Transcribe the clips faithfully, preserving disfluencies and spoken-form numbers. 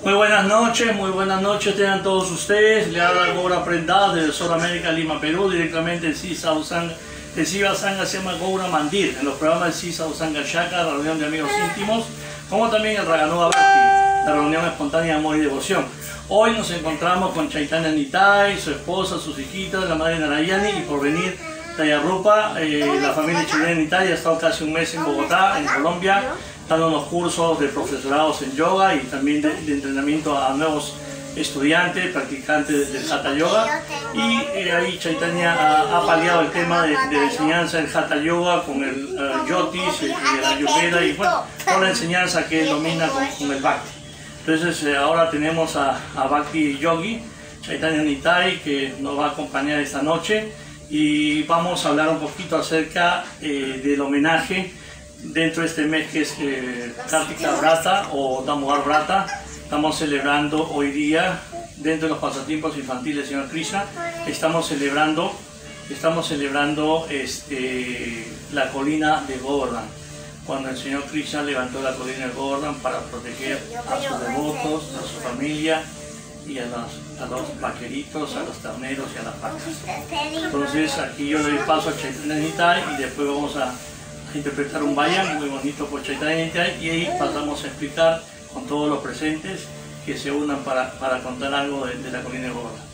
Muy buenas noches, muy buenas noches tengan todos ustedes. Le habla Goura Prendad de Sudamérica, Lima, Perú, directamente de Sisa Usanga. De Siva Sangha se llama Goura Mandir, en los programas de Sisa Usanga Shaka, la reunión de amigos íntimos, como también el Raganuga Bhakti, la reunión espontánea de amor y devoción. Hoy nos encontramos con Chaitanya Nitai, su esposa, sus hijitas, la madre Narayani, y por venir Tayarupa, eh, la familia chilena Nitai ha estado casi un mes en Bogotá, en Colombia, dando unos cursos de profesorados en yoga y también de, de entrenamiento a nuevos estudiantes, practicantes del Hatha Yoga. Y eh, ahí Chaitanya ha, ha paliado el tema de, de la enseñanza del Hatha Yoga con el uh, Yotis y el Ayurveda, y bueno, toda la enseñanza que él domina con, con el Bhakti. Entonces eh, ahora tenemos a, a Bhakti Yogi, Chaitanya Nitai, que nos va a acompañar esta noche, y vamos a hablar un poquito acerca eh, del homenaje dentro de este mes que es eh, Kartika Vrata o Damodar Vrata. Estamos celebrando hoy día, dentro de los pasatiempos infantiles del Señor Krishna, estamos celebrando, estamos celebrando este, la colina de Govardhan, cuando el Señor Krishna levantó la colina de Govardhan para proteger a sus devotos, a su familia y a los, a los vaqueritos, a los terneros y a las vacas. Entonces aquí yo le doy paso a Chaitanya Nitai y después vamos a interpretar un vayan muy bonito por Chaitanya Nitai, y ahí pasamos a explicar con todos los presentes que se unan para, para contar algo de, de la colina de Govardhan.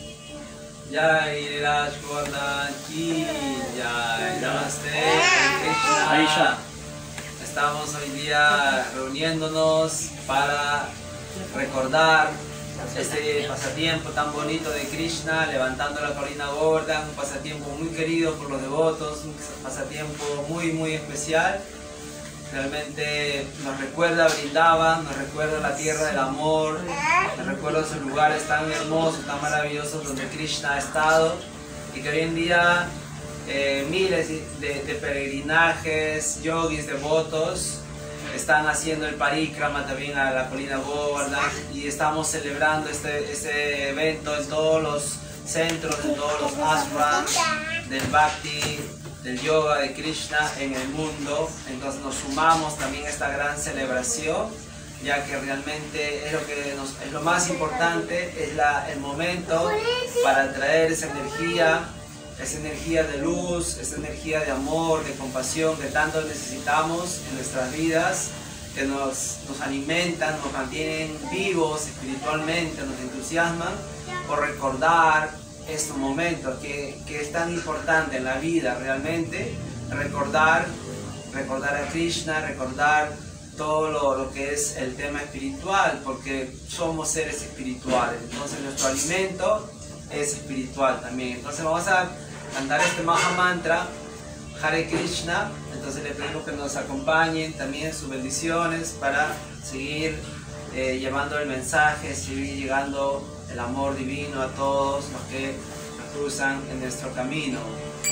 Jai Raj Govardhan Ki Jai, Namaste Krishna. Ahí ya. Estamos hoy día reuniéndonos para recordar este pasatiempo tan bonito de Krishna, levantando la colina Govardhan, un pasatiempo muy querido por los devotos, un pasatiempo muy muy especial. Realmente nos recuerda a Vrindavan, nos recuerda la tierra del amor, nos recuerda esos lugares tan hermosos, tan maravillosos donde Krishna ha estado, y que hoy en día eh, miles de, de peregrinajes, yogis, devotos están haciendo el parikrama también a la colina Govardhan, y estamos celebrando este, este evento en todos los centros, en todos los ashrams del Bhakti, del yoga de Krishna en el mundo. Entonces nos sumamos también a esta gran celebración, ya que realmente es lo, que nos, es lo más importante, es la, el momento para traer esa energía, esa energía de luz, esa energía de amor, de compasión que tanto necesitamos en nuestras vidas, que nos, nos alimentan, nos mantienen vivos espiritualmente, nos entusiasman por recordar estos momentos que, que es tan importante en la vida realmente, recordar, recordar a Krishna, recordar todo lo, lo que es el tema espiritual, porque somos seres espirituales, entonces nuestro alimento es espiritual también. Entonces vamos a cantar este Maha Mantra, Hare Krishna. Entonces le pedimos que nos acompañen también sus bendiciones para seguir eh, llevando el mensaje, seguir llegando el amor divino a todos los que nos cruzan en nuestro camino.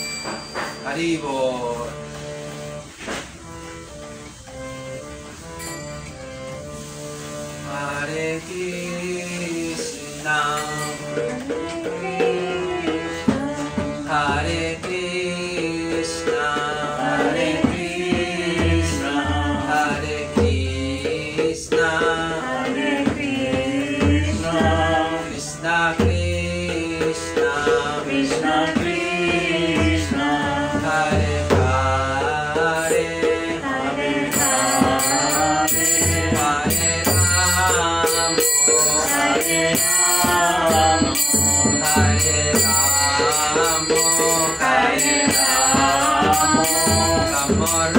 Haribo. Hare Krishna, Hare Krishna, Hare Krishna, Hare Krishna, Hare Krishna, Krishna Krishna, Krishna Krishna, Hare Hare, Hare Hare, Hare Rama, Hare Rama, Hare Rama, Hare Rama, Rama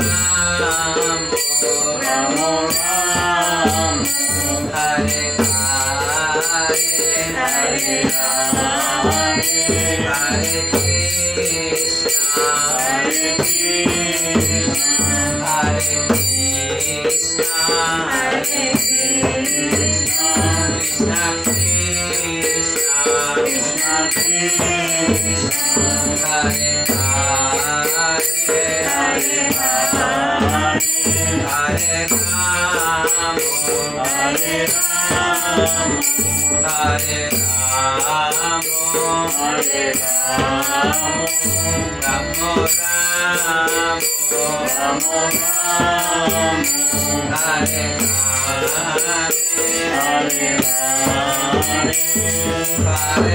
Rama, Rama Rama, Hare Hare, Hare Hare, Hare Krishna, Hare Krishna, Hare Krishna, Hare Krishna, Krishna Krishna, Krishna Krishna, Hare Hare, Hare Hare, Hare Rama, Hare Rama, Hare Rama, Hare Rama, Ramo Ramo, Ramo Ramo, Hare Hare, Hare Hare,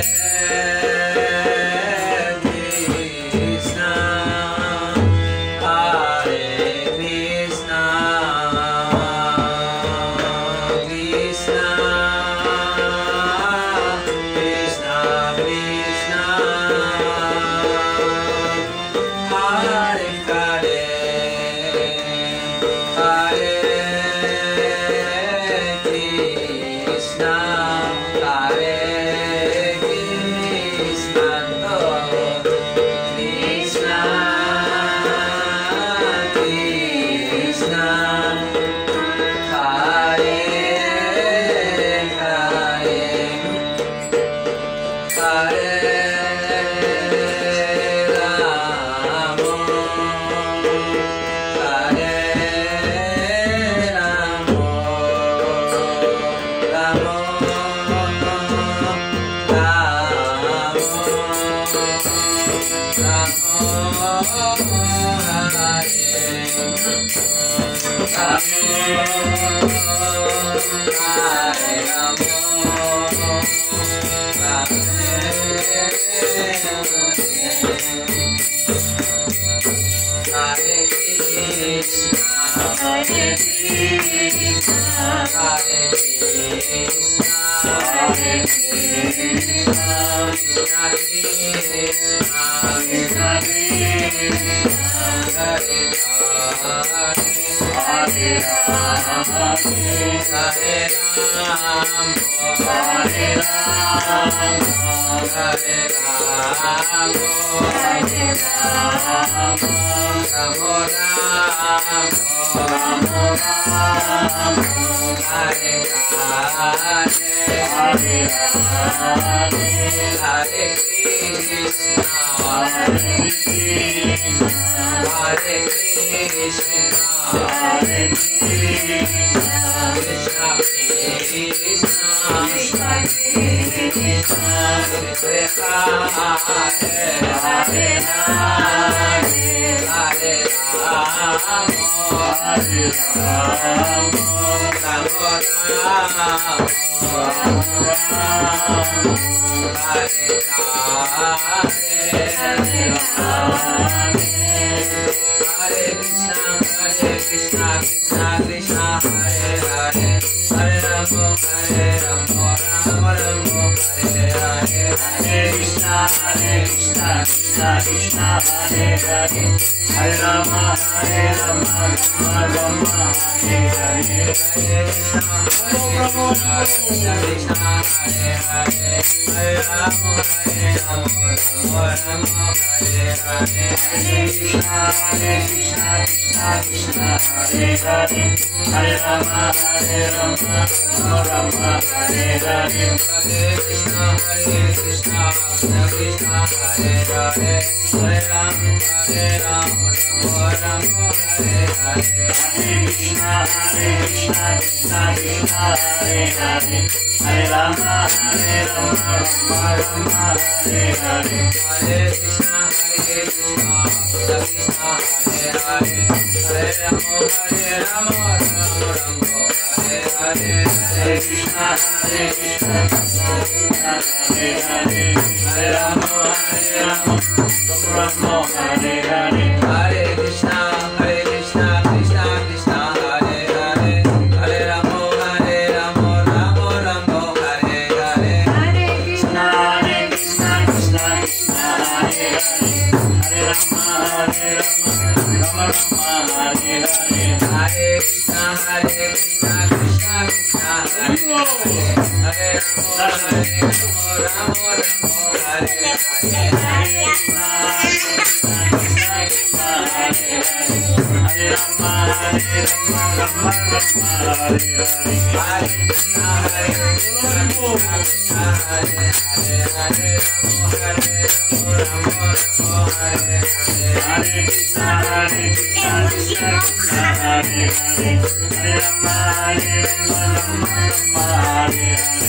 Hare Hare, Hare Rama, Hare Rama, Rama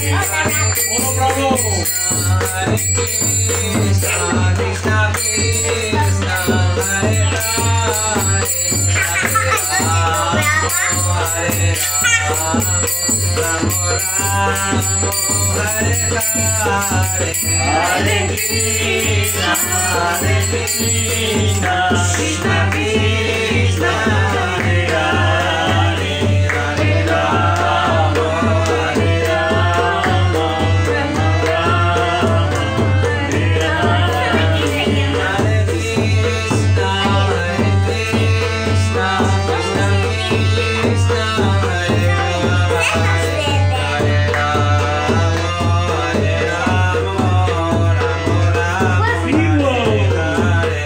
Uno bravo. Hare Krishna, Krishna Krishna, Hare Hare, Hare Rama, Rama Rama, Hare Hare, Hare Krishna, Hare Krishna, Krishna Krishna, Hare Hare, Hare Rama, Hare Rama, Rama Rama, Hare Hare, Hare Krishna, Hare Krishna, Krishna Krishna, Hare Hare, Hare Rama, Hare Rama, Rama Rama, Hare Hare.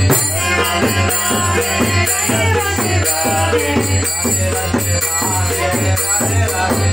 Hare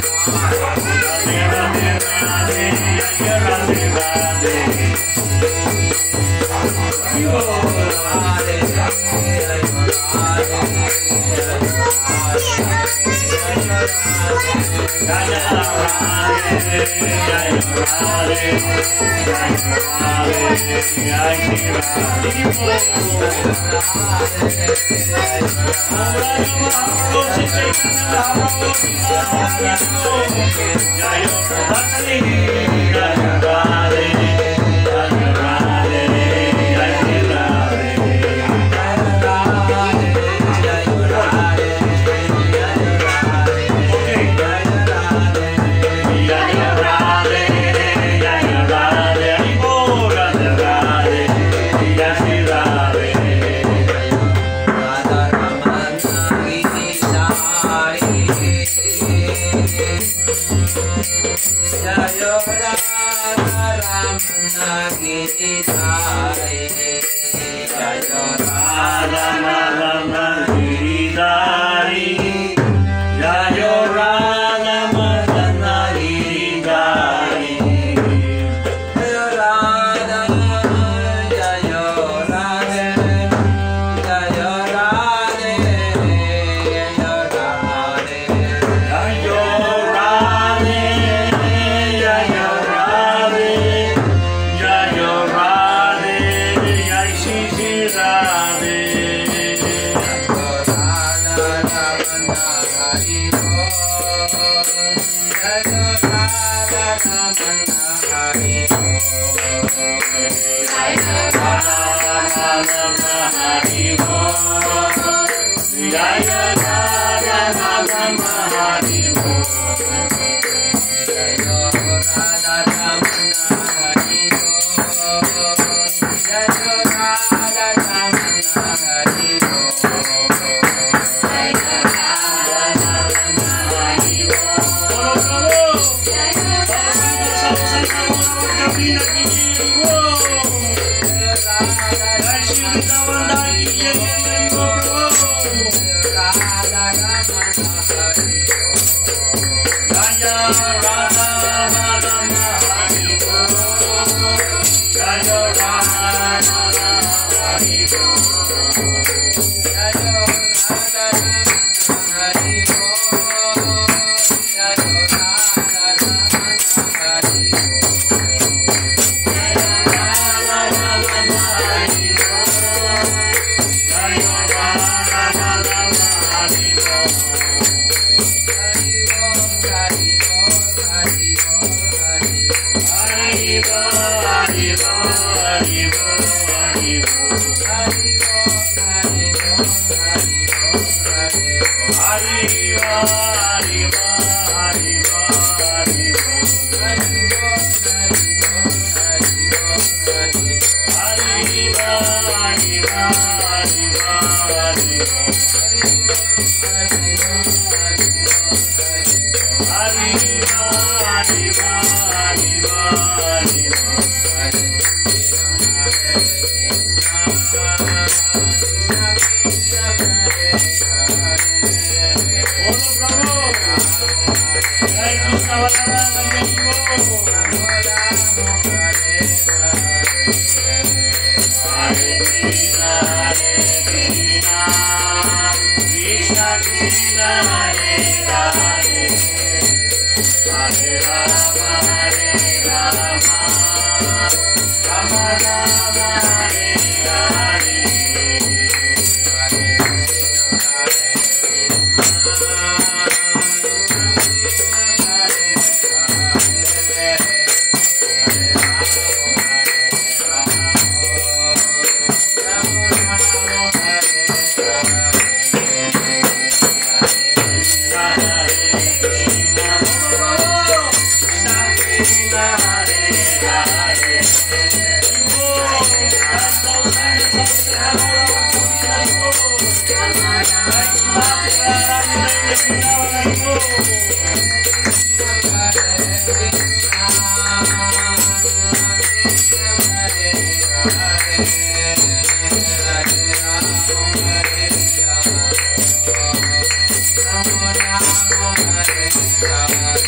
Hare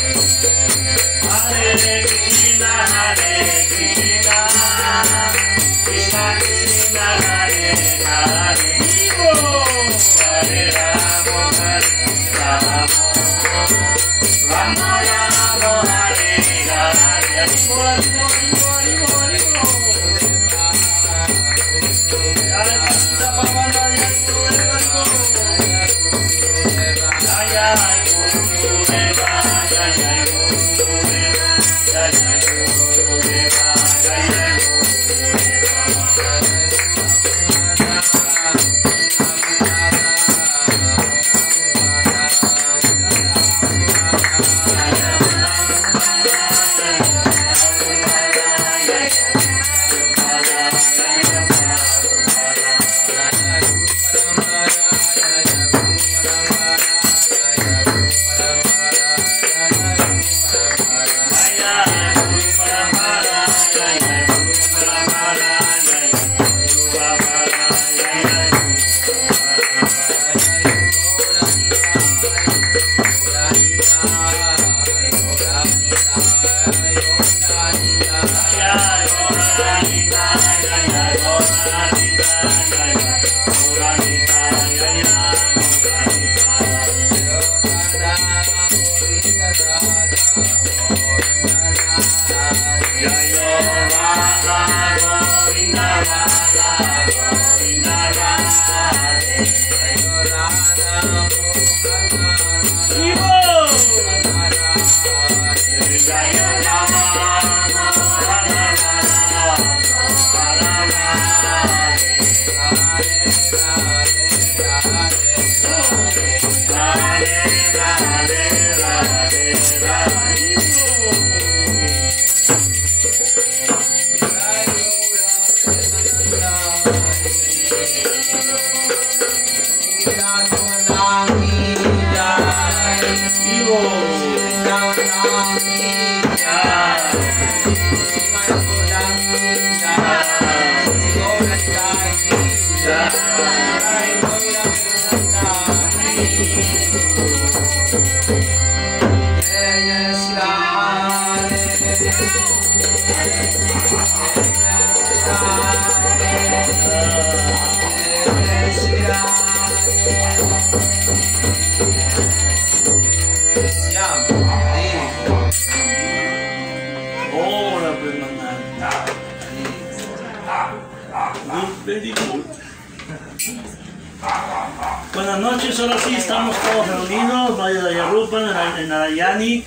Buenas noches, ahora sí estamos todos reunidos, Valle de Ayarupan, en Narayani,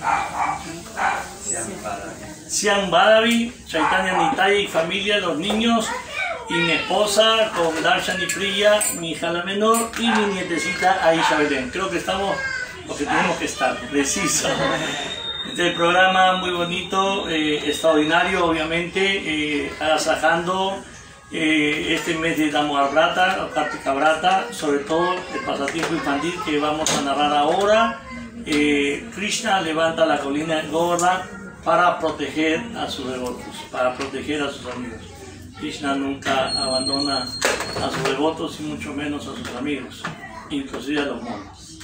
Siam Badavi, Chaitanya Nitaya y familia, los niños y mi esposa con Darshani Priya, mi hija la menor y mi nietecita Aisha Belén. Creo que estamos porque tenemos que estar, preciso. Este programa muy bonito, eh, extraordinario obviamente, eh, agasajando eh, este mes de Damodar Brata, o Kartika Brata, sobre todo el pasatiempo infantil que vamos a narrar ahora. Eh, Krishna levanta la colina Govardhan para proteger a sus devotos, para proteger a sus amigos. Krishna nunca abandona a sus devotos y mucho menos a sus amigos, inclusive a los monos.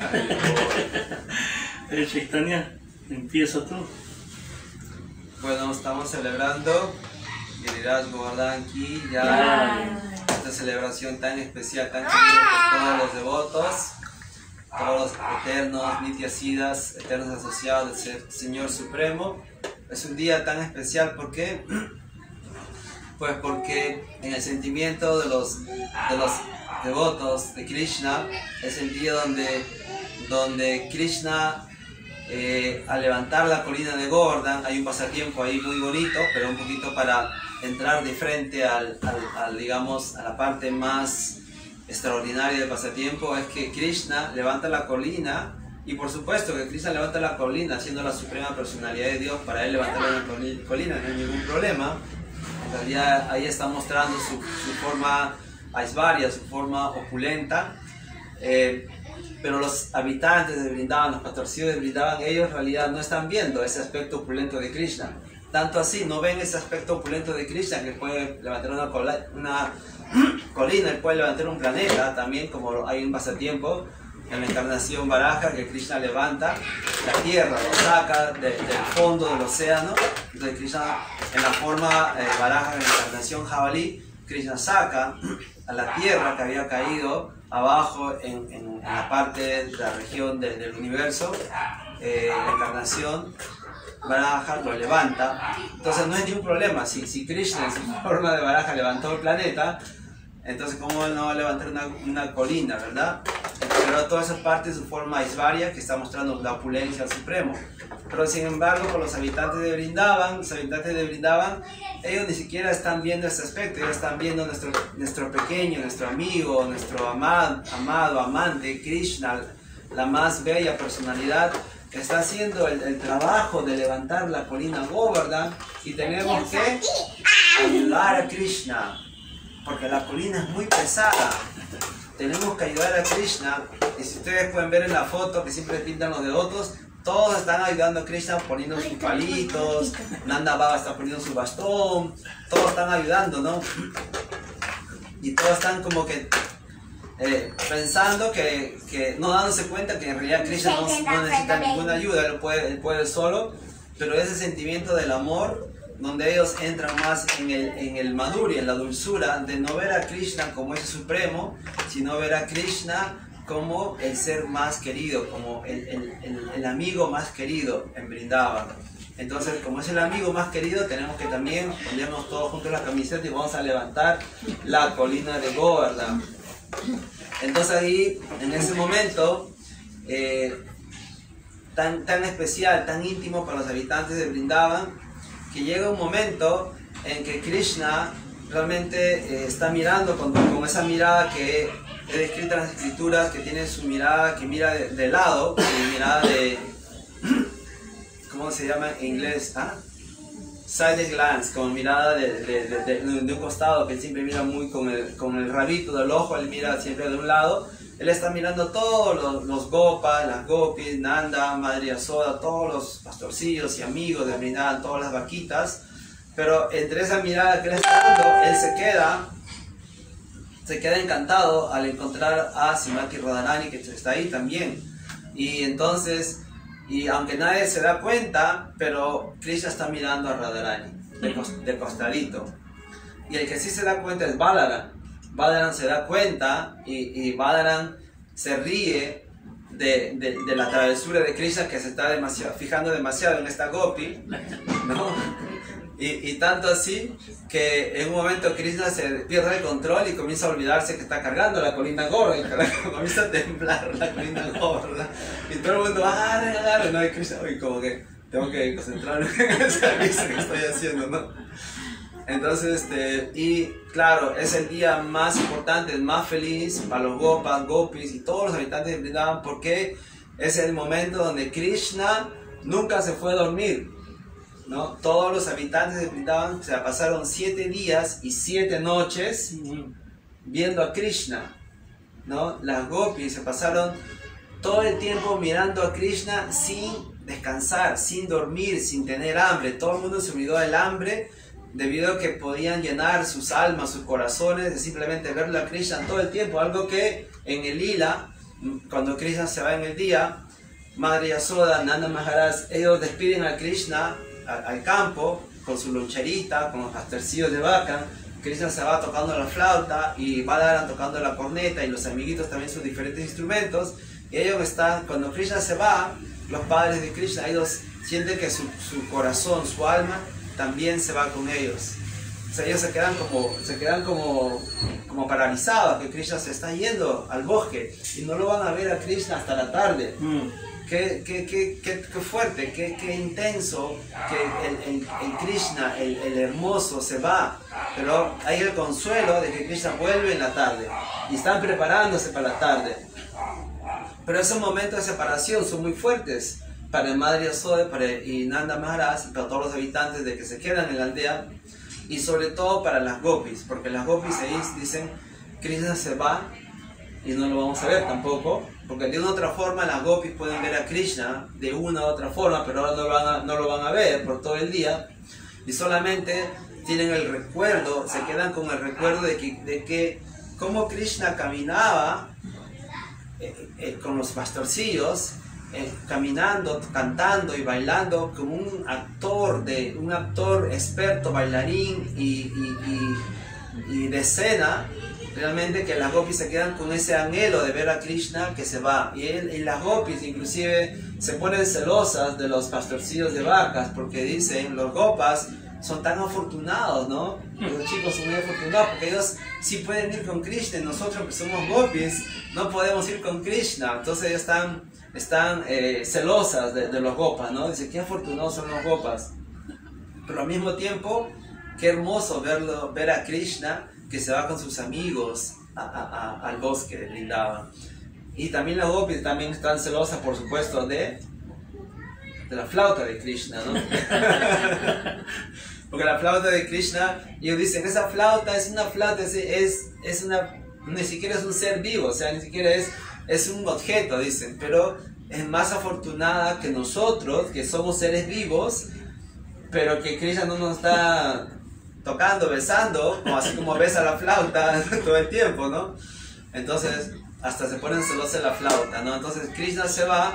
eh, Chaitanya, empieza tú. Bueno, estamos celebrando Giriraj Govardhan Ki ya, esta celebración tan especial, tan querida por todos los devotos, todos los eternos, Nityasiddhas, eternos asociados del Señor Supremo. Es un día tan especial, ¿por qué? Pues porque en el sentimiento de los, de los devotos de Krishna es el día donde, donde Krishna, eh, al levantar la colina de Govardhan, hay un pasatiempo ahí muy bonito, pero un poquito para entrar de frente al, al, al, digamos, a la parte más extraordinaria del pasatiempo, es que Krishna levanta la colina. Y por supuesto que Krishna levanta la colina siendo la suprema personalidad de Dios. Para él levantar la colina no hay ningún problema. En realidad ahí está mostrando su, su forma aishvarya, su forma opulenta. Eh, pero los habitantes de Vrindavan, los pastorcillos de Vrindavan, ellos en realidad no están viendo ese aspecto opulento de Krishna. Tanto así, no ven ese aspecto opulento de Krishna, que puede levantar una, una colina, él puede levantar un planeta también, como hay un pasatiempo en la encarnación Varaha, que Krishna levanta la tierra, lo saca de, del fondo del océano. Entonces Krishna, en la forma eh, Varaha, en la encarnación jabalí, Krishna saca a la tierra que había caído abajo en, en, en la parte de la región de, del universo. Eh, la encarnación Varaha lo levanta. Entonces no hay ningún problema. Si, si Krishna en su forma de Varaha levantó el planeta, entonces ¿cómo no va a levantar una, una colina, verdad? Pero pero toda esa parte es su forma Aishvarya, que está mostrando la opulencia al Supremo. Pero sin embargo, por los habitantes de Vrindavan, los habitantes de Vrindavan, ellos ni siquiera están viendo ese aspecto, ellos están viendo nuestro, nuestro pequeño, nuestro amigo, nuestro amado, amado, amante, Krishna, la más bella personalidad, que está haciendo el, el trabajo de levantar la colina Govardhan, y tenemos que ayudar a Krishna, porque la colina es muy pesada. Tenemos que ayudar a Krishna, y si ustedes pueden ver en la foto que siempre pintan los devotos, todos están ayudando a Krishna poniendo sus palitos, Nanda Baba está poniendo su bastón, todos están ayudando, ¿no? Y todos están como que eh, pensando que, que, no dándose cuenta que en realidad Krishna no, no necesita ninguna ayuda, él puede, él puede solo, pero ese sentimiento del amor, donde ellos entran más en el, en el madhurya, en la dulzura, de no ver a Krishna como ese supremo, sino ver a Krishna como el ser más querido, como el, el, el, el amigo más querido en Vrindavan. Entonces, como es el amigo más querido, tenemos que también ponernos todos juntos la camiseta y vamos a levantar la colina de Govardhan. Entonces ahí, en ese momento, eh, tan, tan especial, tan íntimo para los habitantes de Vrindavan, que llega un momento en que Krishna realmente eh, está mirando con, con esa mirada que es descrita en las escrituras, que tiene su mirada, que mira de, de lado, su mirada de, ¿cómo se llama en inglés? ¿Ah? Side glance, como mirada de, de, de, de, de un costado, que él siempre mira muy con el, con el rabito del ojo, él mira siempre de un lado. Él está mirando todos los, los gopas, las gopis, Nanda, Madre Yasoda, todos los pastorcillos y amigos de Vrindavan, todas las vaquitas. Pero entre esa mirada que él está dando, él se queda, se queda encantado al encontrar a Srimati Radharani, que está ahí también. Y entonces, y aunque nadie se da cuenta, pero Krishna está mirando a Radharani de, cost, de costadito. Y el que sí se da cuenta es Balaram. Balaram se da cuenta y, y Balaram se ríe de, de, de la travesura de Krishna, que se está demasiado, fijando demasiado en esta gopi, ¿no? Y, y tanto así que en un momento Krishna se pierde el control y comienza a olvidarse que está cargando la colina Govardhan, y comienza a temblar la colina Govardhan, y todo el mundo agarre, agarre, no, y Krishna, uy, como que tengo que concentrarme en el servicio que estoy haciendo, ¿no? Entonces, este, y claro, es el día más importante, el más feliz para los gopas, gopis y todos los habitantes de Vrindavan, porque es el momento donde Krishna nunca se fue a dormir, ¿no? Todos los habitantes de Vrindavan se pasaron siete días y siete noches viendo a Krishna, ¿no? Las gopis se pasaron todo el tiempo mirando a Krishna sin descansar, sin dormir, sin tener hambre. Todo el mundo se olvidó del hambre debido a que podían llenar sus almas, sus corazones de simplemente verlo a Krishna todo el tiempo, algo que en el lila, cuando Krishna se va en el día, Madre Yasoda, Nanda Maharaj, ellos despiden a Krishna al, al campo con su loncherita, con los pastorcillos de vaca. Krishna se va tocando la flauta y Balaram tocando la corneta, y los amiguitos también sus diferentes instrumentos. Y ellos están, cuando Krishna se va, los padres de Krishna, ellos sienten que su, su corazón, su alma también se va con ellos. O sea, ellos se quedan como, se quedan como, como paralizados, que Krishna se está yendo al bosque y no lo van a ver a Krishna hasta la tarde. Mm. Qué, qué, qué, qué, qué fuerte, qué, qué intenso que el, el, el Krishna, el, el hermoso, se va. Pero hay el consuelo de que Krishna vuelve en la tarde y están preparándose para la tarde. Pero esos momentos de separación son muy fuertes para el Madre Yasoda y Nanda Maharaj, y para todos los habitantes de que se quedan en la aldea, y sobre todo para las gopis, porque las gopis ahí dicen Krishna se va y no lo vamos a ver tampoco, porque de una u otra forma las gopis pueden ver a Krishna de una u otra forma, pero ahora no lo van a, no lo van a ver por todo el día, y solamente tienen el recuerdo, se quedan con el recuerdo de que, de que cómo Krishna caminaba eh, eh, con los pastorcillos, Eh, caminando, cantando y bailando como un actor, de, un actor experto, bailarín y, y, y, y de escena, realmente que las gopis se quedan con ese anhelo de ver a Krishna que se va. Y, él, y las gopis inclusive se ponen celosas de los pastorcillos de vacas, porque dicen, los gopas son tan afortunados, ¿no? Los chicos son muy afortunados porque ellos sí pueden ir con Krishna, nosotros que somos gopis no podemos ir con Krishna. Entonces ellos están, están eh, celosas de, de los gopas, ¿no? Dice, qué afortunados son los gopas. Pero al mismo tiempo, qué hermoso verlo, ver a Krishna que se va con sus amigos a, a, a, al bosque de Vrindavan. Y también las gopis también están celosas, por supuesto, de, de la flauta de Krishna, ¿no? Porque la flauta de Krishna, ellos dicen, esa flauta es una flauta, es, es, es una, ni siquiera es un ser vivo, o sea, ni siquiera es, es un objeto, dicen, pero es más afortunada que nosotros, que somos seres vivos, pero que Krishna no nos está tocando, besando, como así como besa la flauta todo el tiempo, ¿no? Entonces, hasta se ponen celosos la flauta, ¿no? Entonces Krishna se va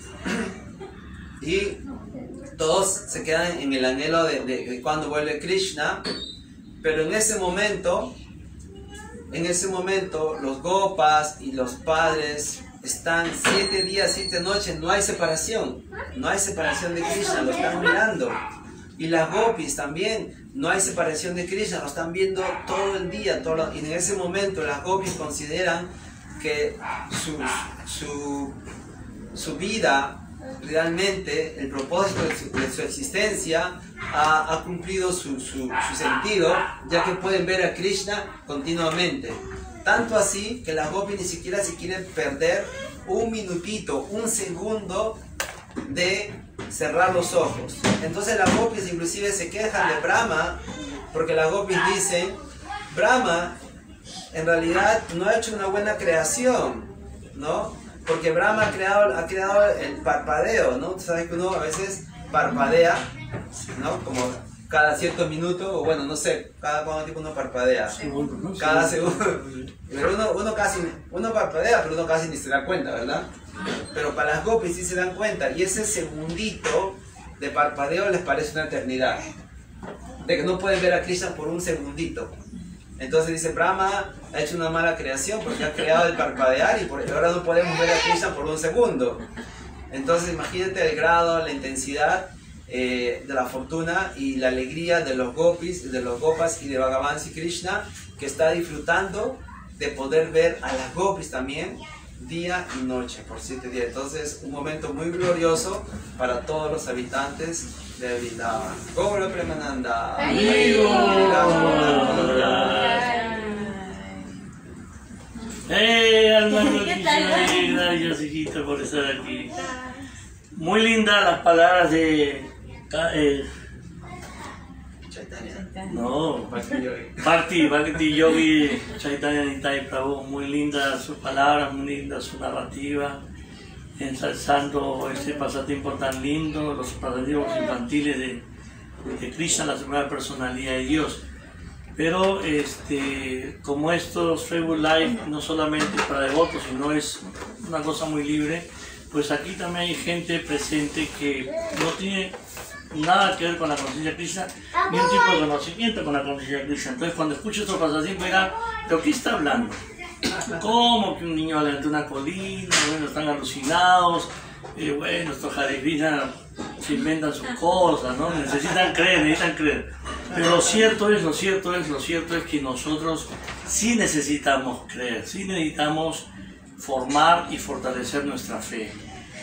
y todos se quedan en el anhelo de, de, de cuando vuelve Krishna, pero en ese momento, en ese momento los gopas y los padres están siete días, siete noches, no hay separación, no hay separación de Krishna, lo están mirando. Y las gopis también, no hay separación de Krishna, lo están viendo todo el día, todo lo, y en ese momento las gopis consideran que su, su, su vida, realmente, el propósito de su, de su existencia ha, ha cumplido su, su, su sentido, ya que pueden ver a Krishna continuamente. Tanto así que las gopis ni siquiera se quieren perder un minutito, un segundo de cerrar los ojos. Entonces las gopis inclusive se quejan de Brahma, porque las gopis dicen, Brahma en realidad no ha hecho una buena creación, ¿no? Porque Brahma ha creado, ha creado el parpadeo, ¿no? Tú sabes que uno a veces parpadea, ¿no? Como cada cierto minuto, o bueno, no sé, cada cuánto tiempo uno parpadea. Segundo, ¿no? Cada segundo. Pero uno, uno casi, uno parpadea, pero uno casi ni se da cuenta, ¿verdad? Pero para las gopis sí se dan cuenta, y ese segundito de parpadeo les parece una eternidad. De que no pueden ver a Krishna por un segundito. Entonces dice, Brahma ha hecho una mala creación porque ha creado el parpadear y por, ahora no podemos ver a Krishna por un segundo. Entonces imagínate el grado, la intensidad eh, de la fortuna y la alegría de los gopis, de los gopas y de Bhagavan Sri Krishna, que está disfrutando de poder ver a las gopis también día y noche por siete días. Entonces un momento muy glorioso para todos los habitantes de Vrindavan. Gaura Premananda. ¡Eh, hermano! Gracias, hijita, por estar aquí. Muy lindas las palabras de... Eh, no, Bhakti, Bhakti Yogi Chaitanya Nitai Prabhu. Muy lindas sus palabras, muy linda su narrativa, ensalzando este pasatiempo tan lindo, los pasatiempos infantiles de, de Krishna, la suprema personalidad de Dios. Pero este, como estos Facebook Live no solamente es para devotos, sino es una cosa muy libre, pues aquí también hay gente presente que no tiene nada que ver con la conciencia Krishna, ni un tipo de conocimiento con la conciencia Krishna. Entonces cuando escucho estos pasatiempos dirán, ¿pero qué está hablando? ¿Cómo que un niño levanta una colina? Bueno, están alucinados, eh, bueno, estos Hare Krishna se inventan sus cosas, ¿no? Necesitan creer, necesitan creer. Pero lo cierto es, lo cierto es, lo cierto es que nosotros sí necesitamos creer, sí necesitamos formar y fortalecer nuestra fe.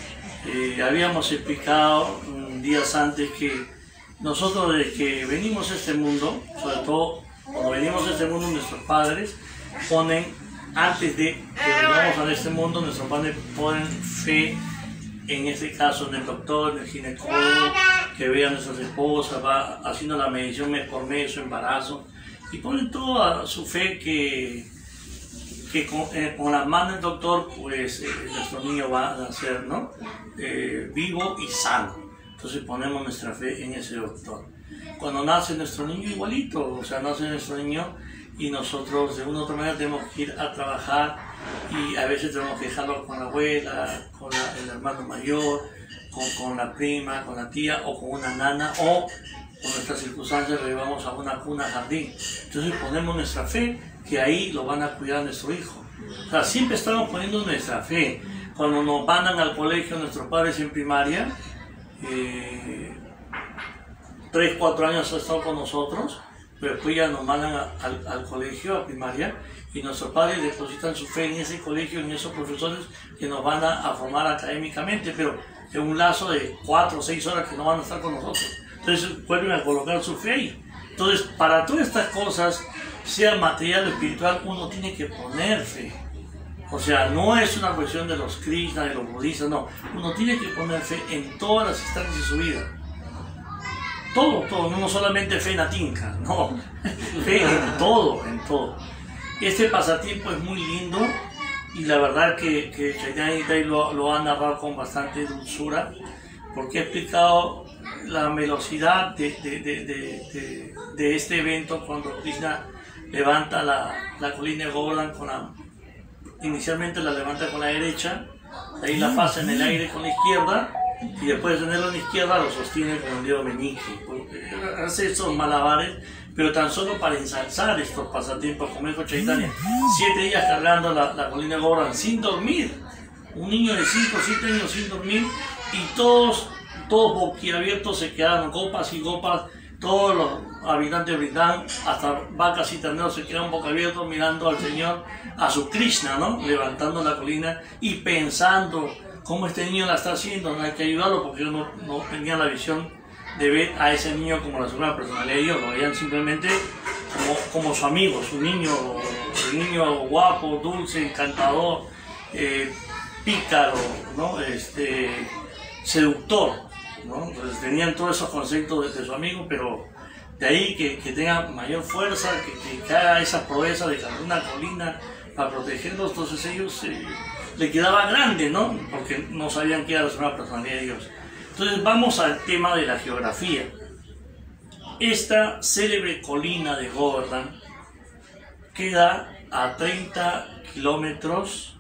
Eh, habíamos explicado um, días antes que nosotros desde que venimos a este mundo, sobre todo cuando venimos a este mundo, nuestros padres ponen, antes de que vengamos a este mundo, nuestros padres ponen fe, en este caso en el doctor, en el ginecólogo, que vea a nuestras esposas, va haciendo la medición mes por mes, su embarazo, y ponen toda su fe que, que con, eh, con las manos del doctor, pues eh, nuestro niño va a nacer, ¿no? Eh, vivo y sano. Entonces ponemos nuestra fe en ese doctor. Cuando nace nuestro niño, igualito, o sea, nace nuestro niño y nosotros de una u otra manera tenemos que ir a trabajar y a veces tenemos que dejarlo con la abuela, con la, el hermano mayor, con, con la prima, con la tía o con una nana, o por nuestras circunstancias lo llevamos a una cuna, jardín. Entonces ponemos nuestra fe que ahí lo van a cuidar nuestro hijo. O sea, siempre estamos poniendo nuestra fe. Cuando nos mandan al colegio nuestros padres en primaria, eh, tres, cuatro años han estado con nosotros, pero después ya nos mandan a, al, al colegio, a primaria, y nuestros padres depositan su fe en ese colegio, en esos profesores que nos van a, a formar académicamente, pero en un lazo de cuatro o seis horas que no van a estar con nosotros. Entonces vuelven a colocar su fe ahí. Entonces, para todas estas cosas, sea material o espiritual, uno tiene que poner fe. O sea, no es una cuestión de los Krishna, de los budistas, no. Uno tiene que poner fe en todas las instancias de su vida. Todo, todo, no solamente fe en la tinca, no. Fe en todo, en todo. Este pasatiempo es muy lindo y la verdad que, que Chaitanya Nitai lo, lo ha narrado con bastante dulzura, porque ha explicado la velocidad de, de, de, de, de, de este evento cuando Krishna levanta la, la colina de Govardhan con la... Inicialmente la levanta con la derecha, ahí la pasa en el aire con la izquierda y después de tenerlo en la izquierda lo sostiene con el dedo meñique. Hace estos malabares, pero tan solo para ensalzar estos pasatiempos, como dijo Chaitanya, siete días cargando la, la colina de Govardhan sin dormir. Un niño de cinco o siete años sin dormir y todos, todos boquiabiertos se quedaron, copas y copas. Todos los habitantes de Vrindavan, hasta vacas y terneros, se quedan boca abiertos mirando al Señor, a su Krishna, ¿no? Levantando la colina y pensando cómo este niño la está haciendo, no hay que ayudarlo, porque ellos no, no tenían la visión de ver a ese niño como la segunda personalidad de Dios, lo veían simplemente como, como su amigo, su niño, el niño guapo, dulce, encantador, eh, pícaro, ¿no? Este, seductor. ¿no? Entonces tenían todos esos conceptos de, de su amigo, pero de ahí que, que tenga mayor fuerza, que, que haga esas proezas de cargar una colina para protegerlos, entonces ellos eh, le quedaba grande, ¿no? Porque no sabían qué era la segunda personalidad de Dios. Entonces vamos al tema de la geografía. Esta célebre colina de Govardhan queda a treinta kilómetros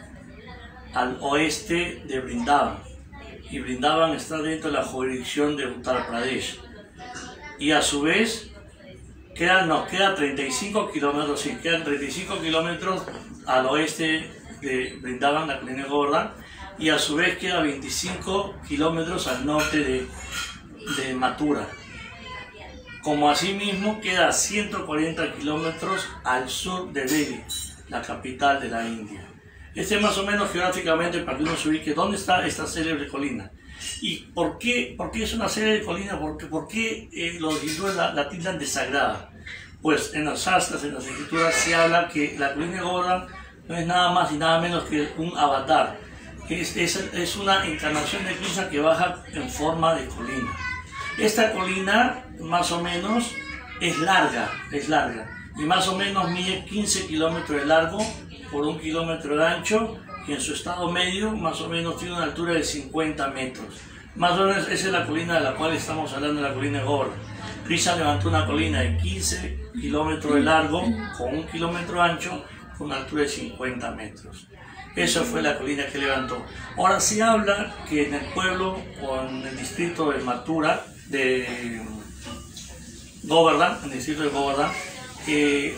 al oeste de Vrindavan. Y Vrindavan está dentro de la jurisdicción de Uttar Pradesh. Y a su vez, queda, no, queda treinta y cinco kilómetros, sí, quedan treinta y cinco kilómetros al oeste de Vrindavan, la colina de Govardhan, y a su vez queda veinticinco kilómetros al norte de, de Mathura. Como asimismo queda ciento cuarenta kilómetros al sur de Delhi, la capital de la India. Este es más o menos geográficamente para que uno se ubique dónde está esta célebre colina. ¿Y por qué, por qué es una célebre colina? ¿Por qué, por qué eh, los hindúes la, la tildan de sagrada? Pues en las Shastras, en las escrituras, se habla que la colina de Govardhan no es nada más y nada menos que un avatar. Es, es, es una encarnación de Krishna que baja en forma de colina. Esta colina, más o menos, es larga, es larga. Y más o menos mide quince kilómetros de largo por un kilómetro de ancho, y en su estado medio más o menos tiene una altura de cincuenta metros. Más o menos esa es la colina de la cual estamos hablando, de la colina de Govardhan. Krishna levantó una colina de quince kilómetros de largo, con un kilómetro de ancho, con una altura de cincuenta metros. Esa fue la colina que levantó. Ahora se habla que en el pueblo, o en el distrito de Mathura, de Govardhan, en el distrito de Govardhan, eh,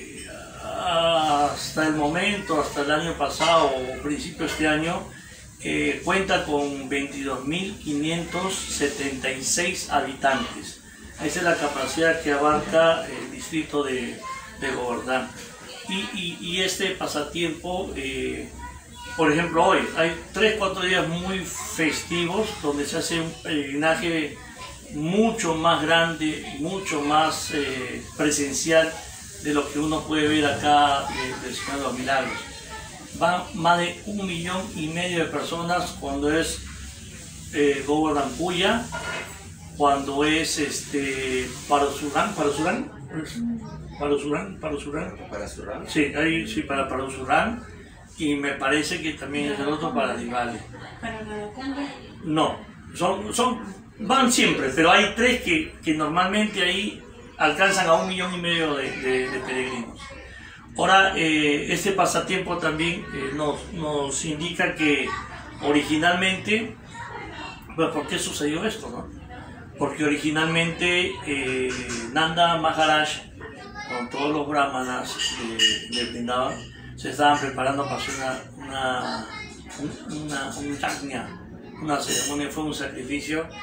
hasta el momento, hasta el año pasado o principio de este año, eh, cuenta con veintidós mil quinientos setenta y seis habitantes. Esa es la capacidad que abarca el distrito de, de Govardhan. Y, y, y este pasatiempo, eh, por ejemplo, hoy hay tres o cuatro días muy festivos donde se hace un peregrinaje mucho más grande, mucho más eh, presencial de lo que uno puede ver acá eh, del Señor de los Milagros. Van más de un millón y medio de personas cuando es eh, Govardhan Puya, cuando es este, Parasurán, Parasurán, Parasurán, Parasurán, Parasurán. Sí, ahí sí, para Parasurán, y me parece que también es el otro para Diwali. ¿Para Radhakumbh? No, son, son, van siempre, pero hay tres que, que normalmente ahí alcanzan a un millón y medio de, de, de peregrinos. Ahora, eh, este pasatiempo también eh, nos, nos indica que originalmente, pues, ¿por qué sucedió esto, no? Porque originalmente eh, Nanda Maharaj, con todos los brahmanas de, de Vrindavan, se estaban preparando para hacer una, una, una, un yajna, una ceremonia, fue un sacrificio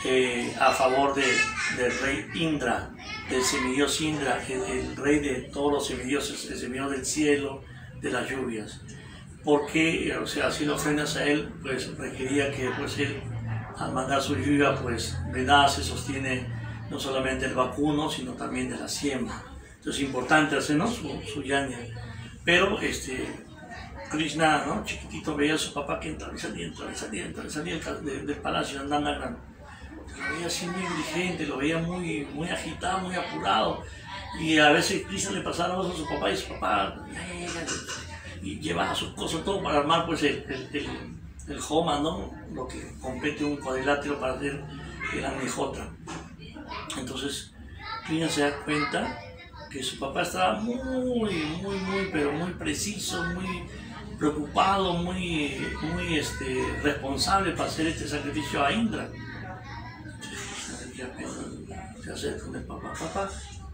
eh, a favor de, del rey Indra, del semidios Indra, el, el rey de todos los semidioses, el semidios del cielo, de las lluvias. Porque, o sea, si lo ofrendas a él, pues requería que pues, él, al mandar su lluvia, pues le da, se sostiene no solamente el vacuno, sino también de la siembra. Entonces es importante hacer, ¿no?, su, su yanya. Pero este, Krishna, ¿no?, chiquitito, veía a su papá que entraba y salía, entraba y salía, entraba y salía del, del palacio de Nandagram. Lo veía así muy diligente, lo veía muy, muy agitado, muy apurado. Y a veces Krishna le pasaba a su papá y su papá y llevaba sus cosas todo para armar pues el, el, el, el homa, ¿no?, lo que compete un cuadrilátero para hacer el Agnihotra. Entonces Krishna se da cuenta que su papá estaba muy, muy, muy, pero muy preciso, muy preocupado, muy, muy este, responsable para hacer este sacrificio a Indra. Se acerca con el papá, papá,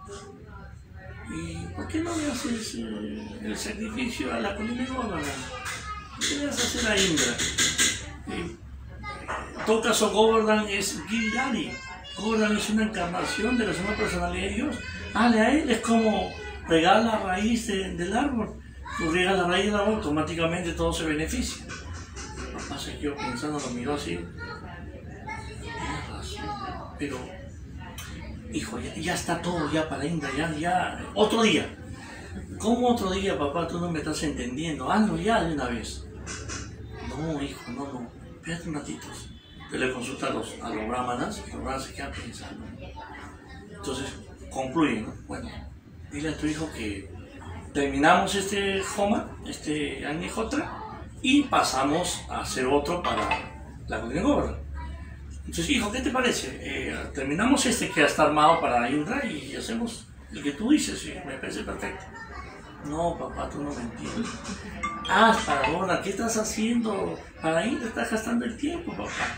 ¿y por qué no le haces eh, el sacrificio a la colina de Govardhan? ¿Por qué le vas a hacer a Indra? En todo caso, Govardhan es Giridhari. Govardhan es una encarnación de la segunda personalidad de Dios. Dale a él, es como regar la raíz de, del árbol. Tú riegas la raíz del árbol, automáticamente todo se beneficia. El papá se quedó pensando, lo miró así. Tienes razón, pero, hijo, ya, ya está todo ya para Indra, ya, ya, otro día. ¿Cómo otro día, papá? Tú no me estás entendiendo. Hazlo ya de una vez. No, hijo, no, no. Espérate un ratito. Te le consulta a los, a los brahmanas, y los brahmanas se quedan pensando. Entonces, concluyen, ¿no? Bueno, dile a tu hijo que terminamos este Homa, este Agnihotra, y pasamos a hacer otro para la colina de Govardhan. Entonces, hijo, ¿qué te parece? Eh, terminamos este que ya está armado para Indra y hacemos el que tú dices, y me parece perfecto. No, papá, tú no me entiendes. Ah, para Govardhan, ¿qué estás haciendo? Para Indra estás gastando el tiempo, papá.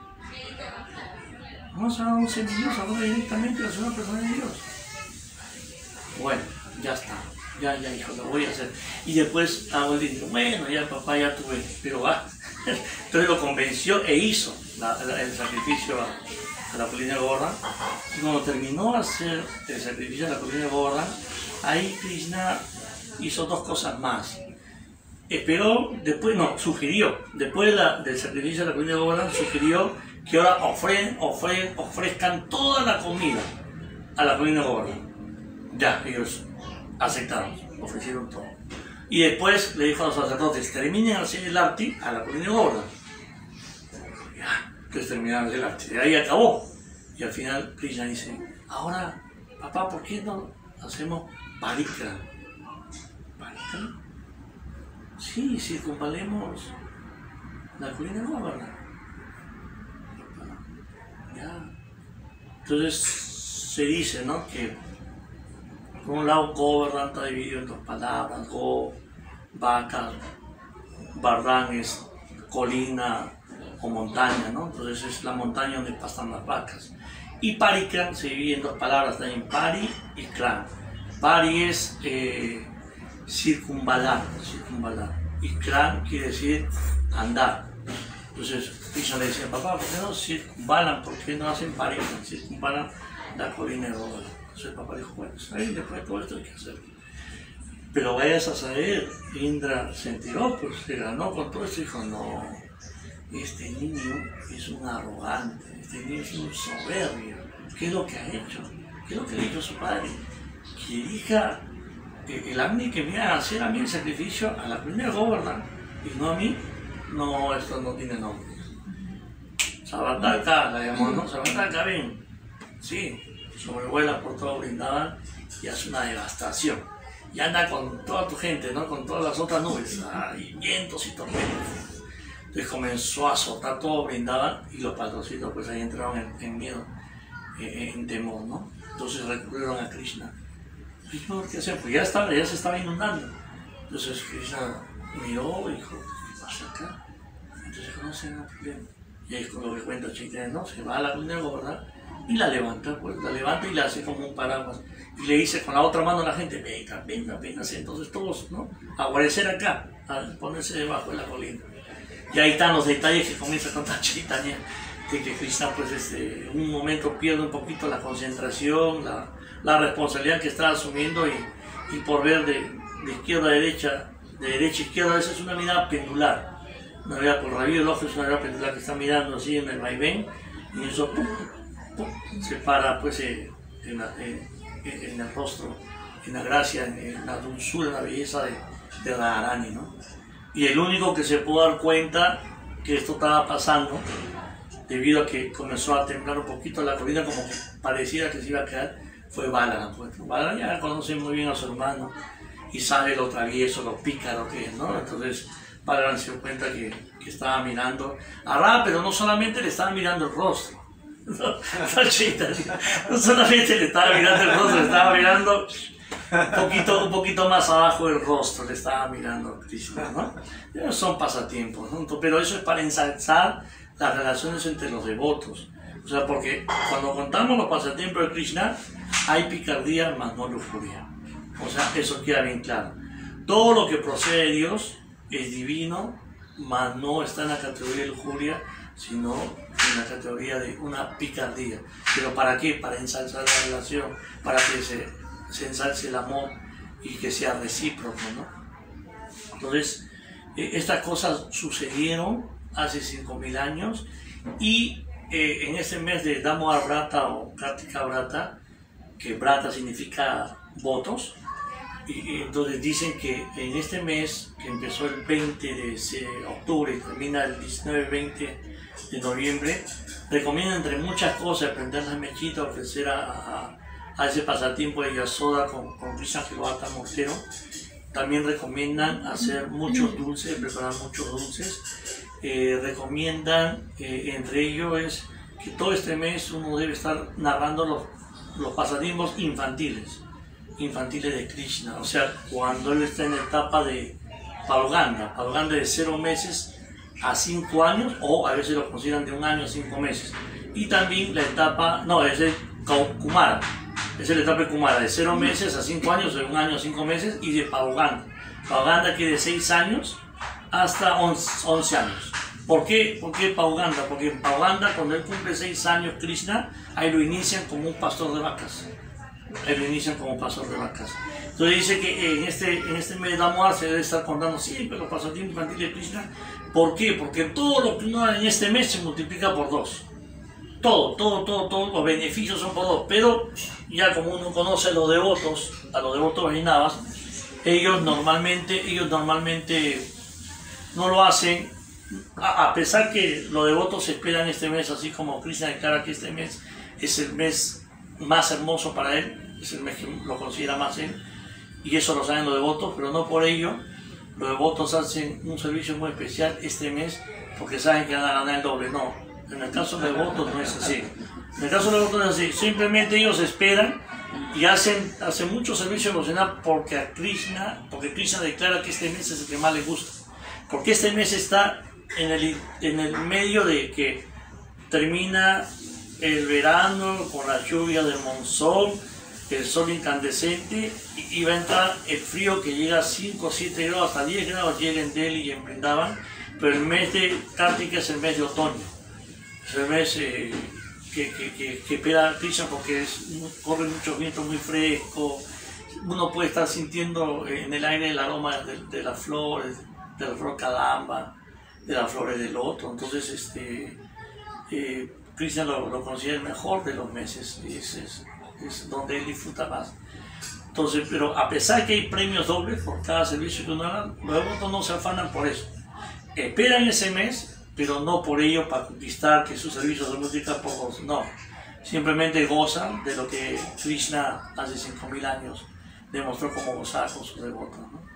Vamos a un semidios, ahora directamente a la segunda persona de Dios. Bueno, ya está, ya, ya, hijo, lo voy a hacer. Y después hago el dinero. Bueno, ya papá, ya tuve, pero va. Entonces lo convenció e hizo la, la, el sacrificio a, a la colina de Govardhan. Y cuando terminó de hacer el sacrificio a la colina de Govardhan, ahí Krishna hizo dos cosas más. Esperó, después, no, sugirió, después de la, del sacrificio a la colina de Govardhan, sugirió que ahora ofren, ofren, ofrezcan toda la comida a la colina de Govardhan. Ya, ellos aceptaron, ofrecieron todo. Y después le dijo a los sacerdotes, terminen de hacer el arti a la colina de Govardhan. Ya, entonces terminaron el arti. De ahí acabó. Y al final Krishna dice, ahora, papá, ¿por qué no hacemos parikram? ¿Parikram? Sí, circunvalemos la colina de Govardhan. Ya. Entonces se dice, ¿no?, que por un lado Govardhan está dividido en dos palabras, Go, vaca, Vardhan es colina o montaña, ¿no? Entonces es la montaña donde pastan las vacas. Y Parikram se divide en dos palabras, también Pari y Kram. Pari es eh, circunvalar, circunvalar, y Kram quiere decir andar. Entonces Krishna le decía, papá, ¿por qué no circunvalan? ¿Por qué no hacen Parikram? Circunvalan la colina de Govardhan. Entonces el papá dijo, bueno, ahí después de todo esto hay que hacerlo. Pero vayas a saber, Indra se enteró, pues se ganó con todo esto y dijo, no, este niño es un arrogante, este niño es un soberbio. ¿Qué es lo que ha hecho? ¿Qué es lo que ha dicho su padre? Que elija el Agni que me haga hacer a mí el sacrificio a la colina de Govardhan y no a mí. No, esto no tiene nombre. Sabataka la llamó, ¿no? Sabataka, ven. Sí, sobrevuela por todo Vrindavan y hace una devastación. Y anda con toda tu gente, ¿no? Con todas las otras nubes, y vientos y tormentas. Entonces comenzó a azotar todo Vrindavan y los patrocitos pues ahí entraron en, en miedo, en, en temor, ¿no? Entonces recurrieron a Krishna. Krishna, ¿qué hacen? Pues ya, estaba, ya se estaba inundando. Entonces Krishna miró y dijo, ¿qué pasa acá? Entonces dijo, no sé, no hay problema. Y ahí es con lo que cuenta Chaitanya, ¿no? Se va a la colina de Govardhan y la levanta, pues la levanta y la hace como un paraguas. Y le dice con la otra mano a la gente, venga, venga, venga. Entonces todos, ¿no? A guarecer acá, a ponerse debajo de la colina. Y ahí están los detalles que comienza a contar Chaitanya. de que Krishna pues este, en un momento pierde un poquito la concentración, la, la responsabilidad que está asumiendo y, y por ver de, de izquierda a derecha, de derecha a izquierda, esa es una mirada pendular, una mirada por Rabí el ojo, es una mirada pendular que está mirando así en el vaivén y eso pum, pum, se para pues eh, en, la, en, en el rostro, en la gracia, en, en la dulzura, en la belleza de, de Radharani, ¿no? Y el único que se pudo dar cuenta que esto estaba pasando, debido a que comenzó a temblar un poquito la colina, como que parecía que se iba a caer, fue Balaram. Pues. Balaram ya conoce muy bien a su hermano y sabe lo travieso, lo pícaro que es, ¿no? Entonces Balaram se dio cuenta que, que estaba mirando a Ra, pero no solamente le estaba mirando el rostro, no, no solamente le estaba mirando el rostro, le estaba mirando un poquito, un poquito más abajo del rostro, le estaba mirando a Krishna, ¿no? Son pasatiempos, ¿no? Pero eso es para ensalzar las relaciones entre los devotos. O sea, porque cuando contamos los pasatiempos de Krishna, hay picardía más no lujuria. O sea, eso queda bien claro. Todo lo que procede de Dios es divino, mas no está en la categoría de lujuria, sino en la categoría de una picardía. ¿Pero para qué? Para ensalzar la relación, para que se, se ensalce el amor y que sea recíproco, ¿no? Entonces, eh, estas cosas sucedieron hace cinco mil años y eh, en este mes de Damodar Vrata o Kartika Vrata, que Vrata significa votos, y, y entonces dicen que en este mes, que empezó el veinte de octubre y termina el diecinueve veinte de noviembre, recomiendan entre muchas cosas prender la mechita, ofrecer a, a, a ese pasatiempo de Yasoda con, con Krishna que lo ata mortero. También recomiendan hacer muchos dulces, preparar muchos dulces. Eh, recomiendan, eh, entre ellos es que todo este mes uno debe estar narrando los, los pasatiempos infantiles, infantiles de Krishna, o sea, cuando él está en la etapa de Palganda, Palganda de cero meses a cinco años, o a veces lo consideran de un año a cinco meses, y también la etapa, no, es el Kumara, es la etapa de Kumara, de cero meses a cinco años, de un año a cinco meses, y de Palganda, Palganda que de seis años hasta once años. ¿Por qué? ¿Por qué Pauganda? Porque en Pauganda, cuando él cumple seis años, Krishna, ahí lo inician como un pastor de vacas. Ahí lo inician como pastor de vacas. Entonces dice que en este, en este mes de Damodar se debe estar contando siempre los pasatiempos infantiles de Krishna. ¿Por qué? Porque todo lo que uno haga en este mes se multiplica por dos. Todo, todo, todo, todos los beneficios son por dos. Pero ya como uno conoce a los devotos, a los devotos Vaishnavas, ellos normalmente, ellos normalmente no lo hacen, a pesar que los devotos esperan este mes, así como Krishna declara que este mes es el mes más hermoso para él, es el mes que lo considera más él, y eso lo saben los devotos, pero no por ello los devotos hacen un servicio muy especial este mes porque saben que van a ganar el doble. No, en el caso de los devotos no es así. En el caso de los devotos no es así, simplemente ellos esperan y hacen, hacen mucho servicio devocional porque a Krishna, porque Krishna declara que este mes es el que más les gusta. Porque este mes está en el, en el medio de que termina el verano con la lluvia del monzón, el sol incandescente, y, y va a entrar el frío que llega a cinco, siete grados, hasta diez grados llega en Delhi y en Vrindavan, pero el mes de Kartika es el mes de otoño, es el mes eh, que, que, que, que espera Krishna porque es, corre mucho viento muy fresco, uno puede estar sintiendo en el aire el aroma de, de las flores, de la flor kadamba, de las flores de loto. Entonces este, eh, Krishna lo, lo considera el mejor de los meses, es, es, es donde él disfruta más. Entonces, pero a pesar que hay premios dobles por cada servicio que uno haga, los devotos no se afanan por eso. Esperan ese mes, pero no por ello para conquistar que su servicio se multiplica por dos, no. Simplemente gozan de lo que Krishna hace cinco mil años demostró cómo gozar con sus devotos, ¿no?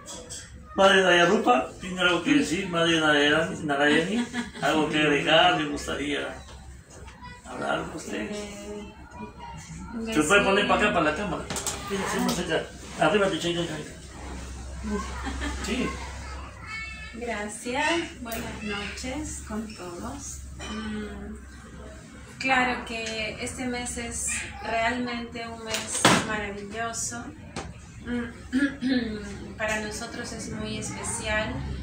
Madre Dayarupa, ¿tiene algo que decir? Madre Narayani, ¿algo que agregar? ¿Le gustaría hablar con usted? Eh, Se puede poner para acá, para la cámara. Sí, más allá. Arriba de Chayla. Sí. Gracias, buenas noches con todos. Mm, claro que este mes es realmente un mes maravilloso. Para nosotros es muy especial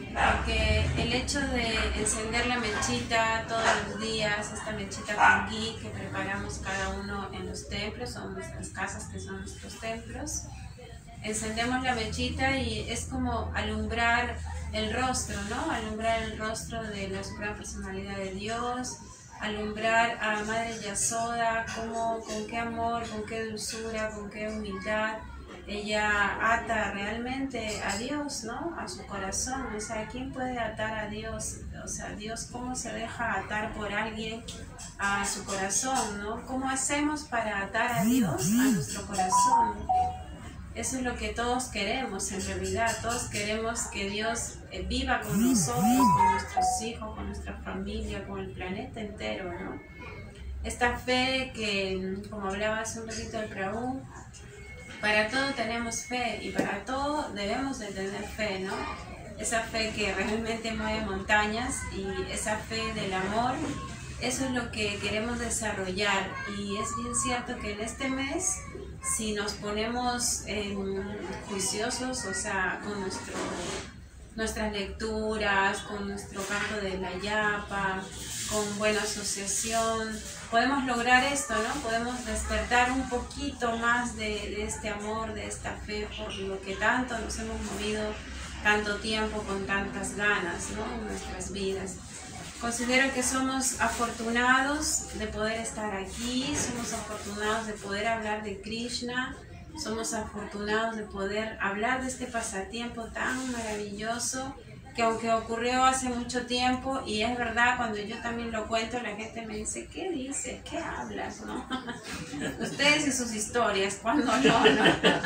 porque el hecho de encender la mechita todos los días, esta mechita con ghee que preparamos cada uno en los templos, son nuestras casas que son nuestros templos, encendemos la mechita y es como alumbrar el rostro, ¿no? Alumbrar el rostro de la Suprema Personalidad de Dios, alumbrar a Madre Yasoda, cómo, con qué amor, con qué dulzura, con qué humildad ella ata realmente a Dios, ¿no? A su corazón. O sea, ¿quién puede atar a Dios? O sea, Dios, ¿cómo se deja atar por alguien a su corazón, ¿no? ¿Cómo hacemos para atar a Dios a nuestro corazón? Eso es lo que todos queremos en realidad. Todos queremos que Dios viva con nosotros, con nuestros hijos, con nuestra familia, con el planeta entero, ¿no? Esta fe que, como hablaba hace un ratito el Prabhu, para todo tenemos fe y para todo debemos de tener fe, ¿no? Esa fe que realmente mueve montañas y esa fe del amor, eso es lo que queremos desarrollar. Y es bien cierto que en este mes, si nos ponemos eh, juiciosos, o sea, con nuestro, nuestras lecturas, con nuestro canto de la yapa, con buena asociación, podemos lograr esto, ¿no? Podemos despertar un poquito más de, de este amor, de esta fe por lo que tanto nos hemos movido tanto tiempo con tantas ganas, ¿no? En nuestras vidas. Considero que somos afortunados de poder estar aquí, somos afortunados de poder hablar de Krishna, somos afortunados de poder hablar de este pasatiempo tan maravilloso que aunque ocurrió hace mucho tiempo, y es verdad, cuando yo también lo cuento, la gente me dice, ¿qué dices? ¿Qué hablas? ¿No? Ustedes y sus historias, cuando no, ¿no?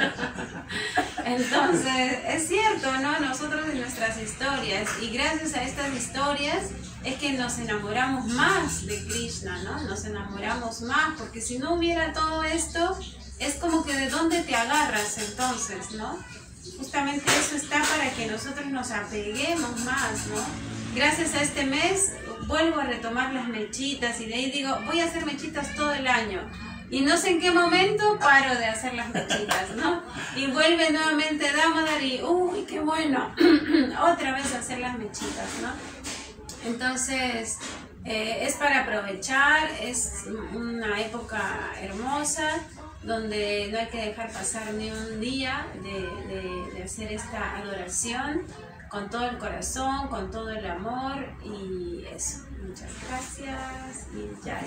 Entonces, es cierto, ¿no? Nosotros y nuestras historias, y gracias a estas historias es que nos enamoramos más de Krishna, ¿no? Nos enamoramos más, porque si no hubiera todo esto, es como que de dónde te agarras entonces, ¿no? Justamente eso está para que nosotros nos apeguemos más, ¿no? Gracias a este mes vuelvo a retomar las mechitas y de ahí digo, voy a hacer mechitas todo el año. Y no sé en qué momento paro de hacer las mechitas, ¿no? Y vuelve nuevamente Damodar y, uy, qué bueno, otra vez hacer las mechitas, ¿no? Entonces, eh, es para aprovechar, es una época hermosa, donde no hay que dejar pasar ni un día de, de, de hacer esta adoración con todo el corazón, con todo el amor y eso. Muchas gracias y ya.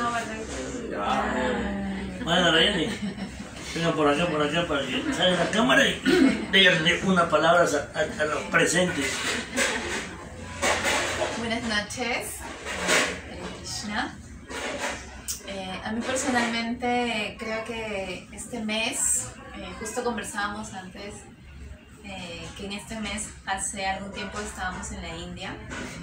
Bueno, Rayani, venga por acá, por acá para que salga la cámara y díganle unas palabras a, a, a los presentes. Buenas noches, Hare Krishna. Eh, a mí personalmente creo que este mes, eh, justo conversábamos antes, eh, que en este mes hace algún tiempo estábamos en la India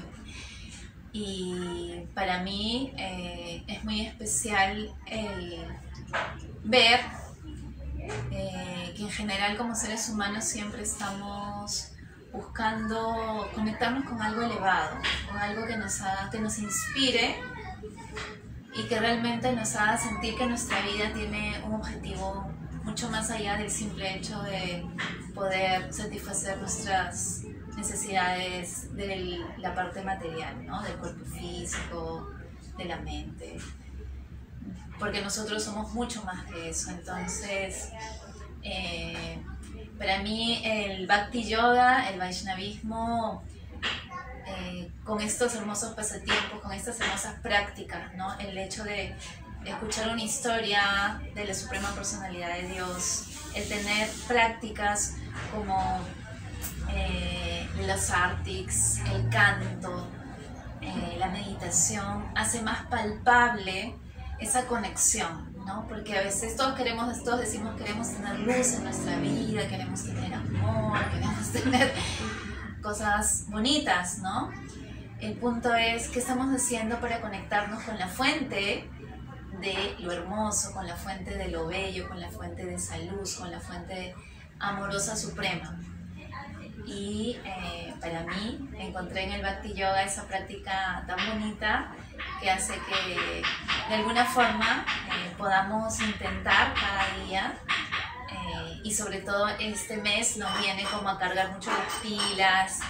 y para mí eh, es muy especial el ver eh, que en general como seres humanos siempre estamos buscando conectarnos con algo elevado, con algo que nos haga, que nos inspire y que realmente nos haga sentir que nuestra vida tiene un objetivo mucho más allá del simple hecho de poder satisfacer nuestras necesidades de la parte material, ¿no? Del cuerpo físico, de la mente, porque nosotros somos mucho más que eso. Entonces, eh, para mí el Bhakti Yoga, el Vaishnavismo, Eh, con estos hermosos pasatiempos, con estas hermosas prácticas, ¿no? El hecho de escuchar una historia de la Suprema Personalidad de Dios, el tener prácticas como eh, los artics, el canto, eh, la meditación, hace más palpable esa conexión, ¿no? Porque a veces todos queremos, todos decimos queremos tener luz en nuestra vida, queremos tener amor, queremos tener cosas bonitas, ¿no? El punto es qué estamos haciendo para conectarnos con la fuente de lo hermoso, con la fuente de lo bello, con la fuente de esa luz, con la fuente amorosa suprema. Y eh, para mí encontré en el Bhakti Yoga esa práctica tan bonita que hace que de alguna forma eh, podamos intentar cada día. Eh, y sobre todo este mes nos viene como a cargar mucho las pilas,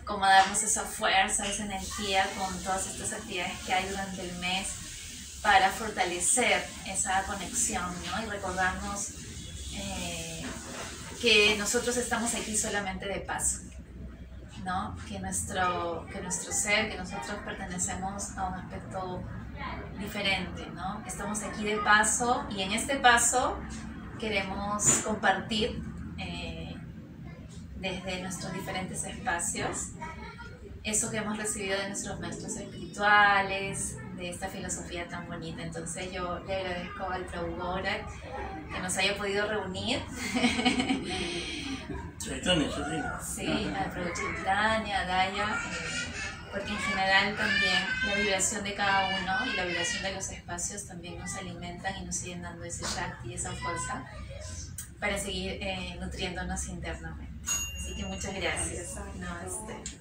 como darnos esa fuerza, esa energía con todas estas actividades que hay durante el mes para fortalecer esa conexión, ¿no? Y recordarnos eh, que nosotros estamos aquí solamente de paso, ¿no? Que nuestro, que nuestro ser, que nosotros pertenecemos a un aspecto diferente, ¿no? Estamos aquí de paso y en este paso queremos compartir eh, desde nuestros diferentes espacios eso que hemos recibido de nuestros maestros espirituales, de esta filosofía tan bonita. Entonces yo le agradezco al Prabhu Gorak que nos haya podido reunir. Chaitanya, Chaitanya. Sí, al Prabhu Chaitanya, a Daya, eh, porque en general también la vibración de cada uno y la vibración de los espacios también nos alimentan y nos siguen dando ese Shakti, esa fuerza para seguir eh, nutriéndonos internamente. Así que muchas gracias. Namaste.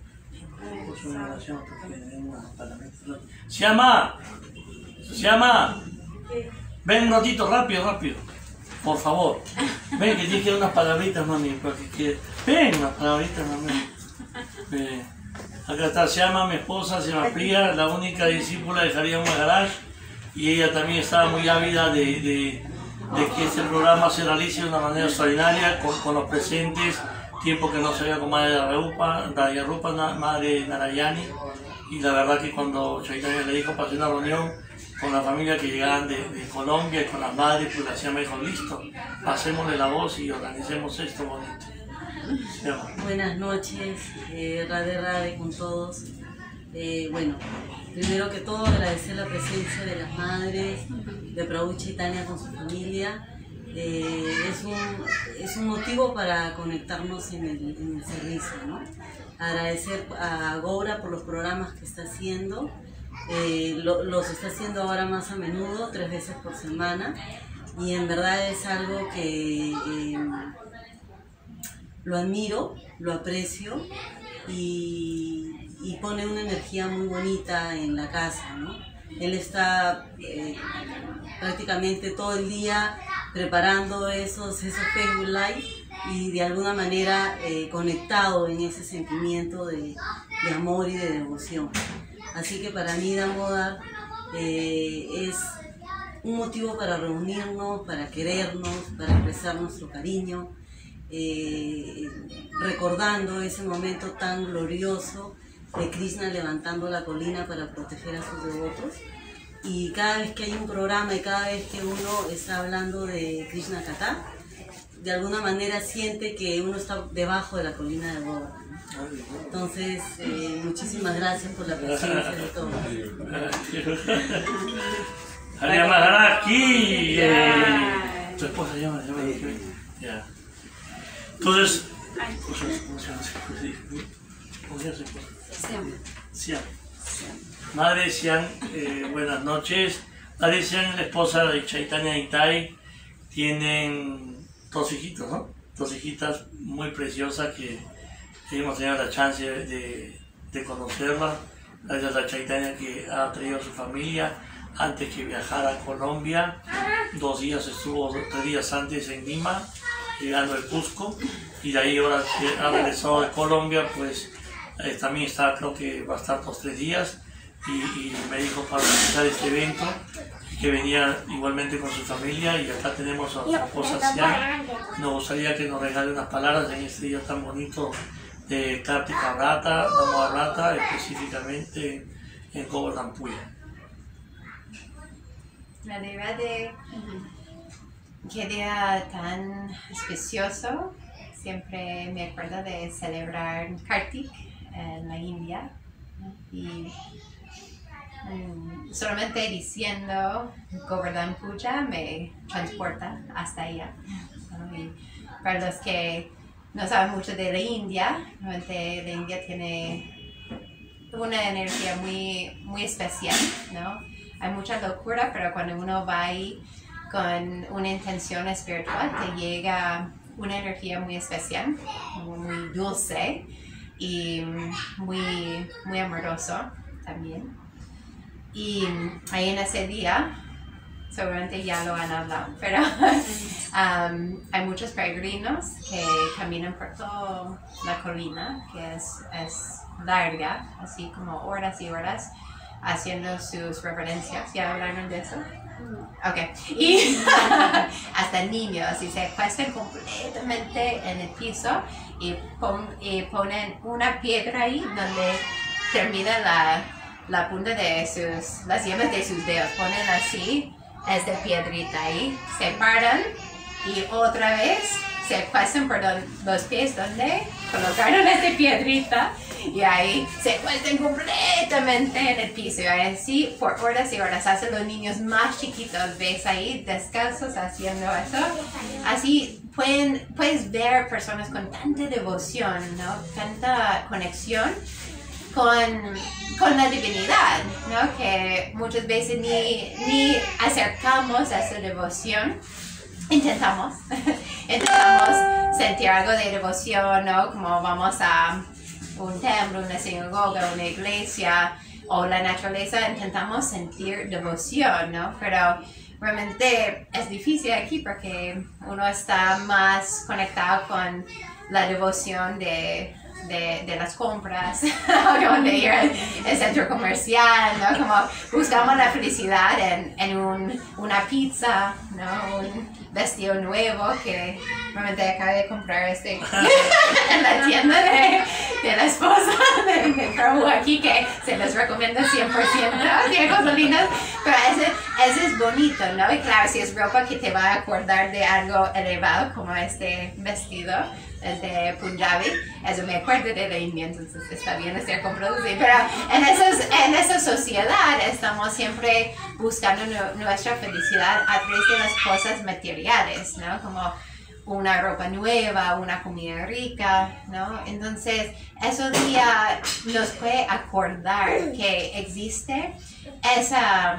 Se llama, se llama. Ven un ratito, rápido, rápido. Por favor. Ven que tienes que dar unas palabritas, mami. Porque que... Ven, unas palabritas, mami. Eh, acá está, se llama mi esposa, se llama Priya, la única discípula de Hariam Maharaj. Y ella también estaba muy ávida de, de, de que este programa se realice de una manera extraordinaria con, con los presentes. Tiempo que no se veía con Madre Rupa, Daya Rupa, Madre Narayani, y la verdad que cuando Chaitanya le dijo para hacer una reunión con la familia que llegaban de, de Colombia y con las madres, pues la hacía, me dijo, listo, pasémosle la voz y organicemos esto bonito. Sí, buenas noches, eh, Radhe Radhe con todos. Eh, bueno, primero que todo agradecer la presencia de las madres, de Prabhu Chaitanya con su familia. Eh, es, un, es un motivo para conectarnos en el, en el servicio, ¿no? Agradecer a Goura por los programas que está haciendo, eh, lo, los está haciendo ahora más a menudo, tres veces por semana, y en verdad es algo que eh, lo admiro, lo aprecio y, y pone una energía muy bonita en la casa, ¿no? Él está eh, prácticamente todo el día preparando esos, esos Facebook Live y de alguna manera eh, conectado en ese sentimiento de, de amor y de devoción. Así que para mí Damodar eh, es un motivo para reunirnos, para querernos, para expresar nuestro cariño, eh, recordando ese momento tan glorioso de Krishna levantando la colina para proteger a sus devotos. Y cada vez que hay un programa y cada vez que uno está hablando de Krishna Katha, de alguna manera siente que uno está debajo de la colina de Goda. Entonces, eh, muchísimas gracias por la presencia de todos. Hariam Maharaj aquí. Tu esposa llama, llama. Ya. Entonces, ¿cómo se llama? ¿Cómo se llama? Siam. Madre Siam, eh, buenas noches. Madre Siam, la esposa de Chaitanya Nitai, tienen dos hijitos, ¿no? Dos hijitas muy preciosas que, que hemos tenido la chance de, de, de conocerlas. Gracias a Chaitanya que ha traído a su familia antes que viajara a Colombia. Dos días estuvo, tres días antes en Lima, llegando al Cusco, y de ahí ahora que ha regresado de Colombia, pues Eh, también está, creo que va a estar dos tres días y, y me dijo para organizar este evento que venía igualmente con su familia, y acá tenemos a su esposa Siam. Nos gustaría que nos regale unas palabras en este día tan bonito de Kartika Vrata, Damodar Vrata, específicamente en Govardhan Puya. Radhe Radhe, qué día tan especioso. Siempre me acuerdo de celebrar Kartik en la India, y um, solamente diciendo Govardhan Puja me transporta hasta allá. ¿No? Y para los que no saben mucho de la India, realmente la India tiene una energía muy, muy especial, ¿no? Hay mucha locura, pero cuando uno va ahí con una intención espiritual, te llega una energía muy especial, muy dulce y muy, muy amoroso también. Y ahí en ese día, seguramente ya lo han hablado, pero um, hay muchos peregrinos que caminan por toda la colina, que es, es larga, así como horas y horas, haciendo sus reverencias. ¿Ya hablaron de eso? Ok. Y hasta niños, y se acuestan completamente en el piso y, pon, y ponen una piedra ahí donde termina la, la punta de sus, las yemas de sus dedos. Ponen así, esta piedrita ahí, se paran y otra vez se acuestan por don, los pies donde colocaron esta piedrita y ahí se acuestan completamente en el piso y así por horas y horas. Hacen los niños más chiquitos, ves ahí descalzos haciendo eso. Así pueden, puedes ver personas con tanta devoción, ¿no? Tanta conexión con, con la divinidad, ¿no? Que muchas veces ni, ni acercamos a esa devoción. Intentamos, intentamos sentir algo de devoción, ¿no? Como vamos a un templo, una sinagoga, una iglesia o la naturaleza, intentamos sentir devoción, ¿no? Pero realmente es difícil aquí porque uno está más conectado con la devoción de, de, de las compras, o de ir al, al centro comercial, ¿no? Como buscamos la felicidad en, en un, una pizza, ¿no? Un vestido nuevo que realmente acabo de comprar este en la tienda de, de la esposa de, de Carl aquí, que se los recomiendo cien por ciento, tiene cosas lindas, pero ese, ese es bonito, ¿no? Y claro, si es ropa que te va a acordar de algo elevado como este vestido, es de Punjabi, eso me acuerdo de la India, entonces está bien estar comprando así, pero en, esos, en esa sociedad estamos siempre buscando nu nuestra felicidad a través de las cosas materiales, ¿no? Como una ropa nueva, una comida rica, ¿no? Entonces, eso día nos puede acordar que existe esa,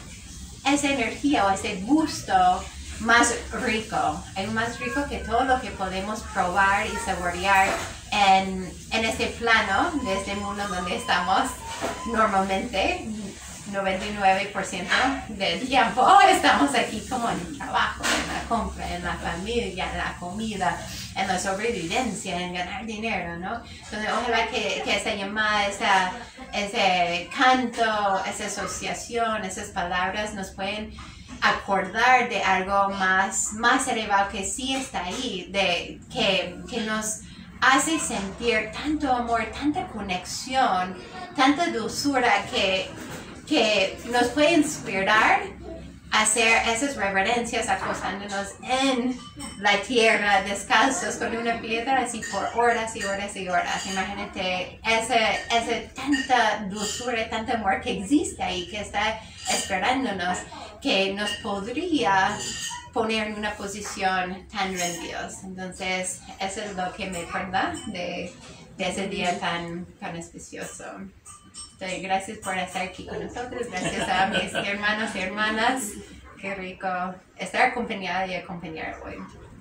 esa energía o ese gusto más rico, es más rico que todo lo que podemos probar y saborear en, en este plano, de este mundo donde estamos normalmente. noventa y nueve por ciento del tiempo estamos aquí como en el trabajo, en la compra, en la familia, en la comida, en la sobrevivencia, en ganar dinero, ¿no? Entonces ojalá que, que esa llamada, esa, ese canto, esa asociación, esas palabras nos pueden acordar de algo más, más elevado que sí está ahí, de, que, que nos hace sentir tanto amor, tanta conexión, tanta dulzura que que nos puede inspirar a hacer esas reverencias acostándonos en la tierra, descalzos, con una piedra así por horas y horas y horas. Imagínate ese, ese tanta dulzura, tanto amor que existe ahí, que está esperándonos, que nos podría poner en una posición tan rendidos. Entonces, eso es lo que me acuerda de, de ese día tan, tan especioso. Entonces, gracias por estar aquí con nosotros, gracias a mis hermanos y hermanas. Qué rico estar acompañada y acompañar hoy.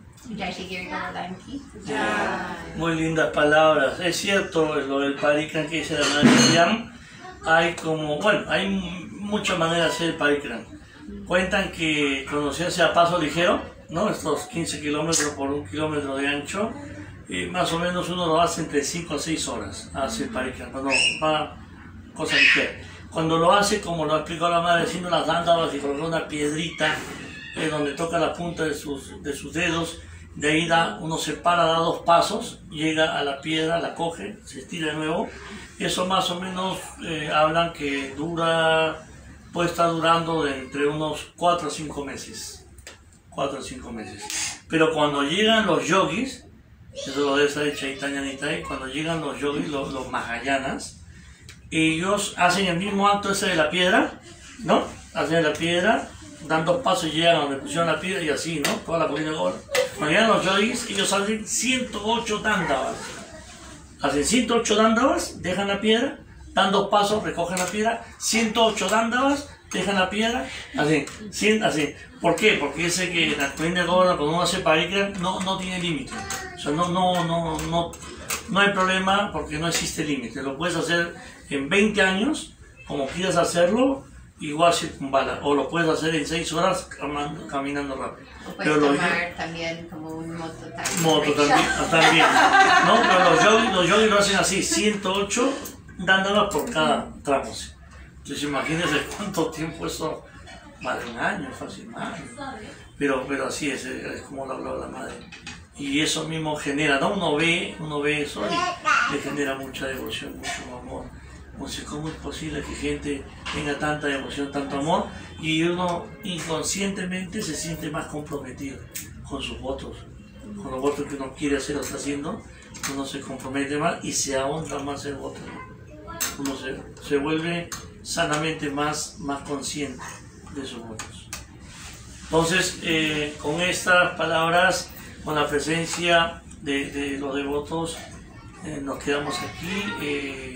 Muy lindas palabras. Es cierto lo del parikram que dice la madre Miriam. Hay como, bueno, hay muchas maneras de hacer el parikram. Cuentan que cuando se hace a paso ligero, ¿no? Estos quince kilómetros por un kilómetro de ancho, y más o menos uno lo hace entre cinco a seis horas, hace el parikram. Cuando va cosa ligera. Cuando lo hace, como lo explicó la madre, haciendo las dándavas y colocando una piedrita eh, donde toca la punta de sus, de sus dedos, de ahí da, uno se para, da dos pasos, llega a la piedra, la coge, se estira de nuevo. Eso más o menos eh, hablan que dura, puede estar durando de entre unos cuatro a cinco meses. cuatro o cinco meses. Pero cuando llegan los yogis, eso lo debe saber Chaitanya Nitai, cuando llegan los yogis, los, los mahayanas, ellos hacen el mismo acto ese de la piedra, ¿no? Hacen la piedra, dan dos pasos y llegan a donde pusieron la piedra y así, ¿no? Toda la colina de Gaura. Cuando llegan los yogis, ellos hacen ciento ocho dándavas. Hacen ciento ocho dándavas, dejan la piedra, dan dos pasos, recogen la piedra, ciento ocho dándavas, dejan la piedra, así, cien, así. ¿Por qué? Porque ese que la colina de Gaura, cuando uno hace parikram, no, no tiene límite. O sea, no, no, no, no, no hay problema porque no existe límite. Lo puedes hacer en veinte años, como quieras hacerlo, igual circunvala, o lo puedes hacer en seis horas caminando, caminando rápido. O puedes Pero los tomar también como un moto taxi. moto también, también. No, pero los yogis, los yogis lo hacen así, ciento ocho dándolas por cada tramo. Entonces imagínense cuánto tiempo eso, más de un año, fácilmente. Pero, pero así es, es como lo hablaba la madre. Y eso mismo genera, ¿no? Uno ve, uno ve eso y le genera mucha devoción, mucho amor. O sea, ¿cómo es posible que gente tenga tanta devoción, tanto amor? Y uno inconscientemente se siente más comprometido con sus votos, con los votos que uno quiere hacer o está haciendo, uno se compromete más y se ahonda más el voto. Uno se, se vuelve sanamente más, más consciente de sus votos. Entonces, eh, con estas palabras, con la presencia de, de los devotos, eh, nos quedamos aquí. Eh,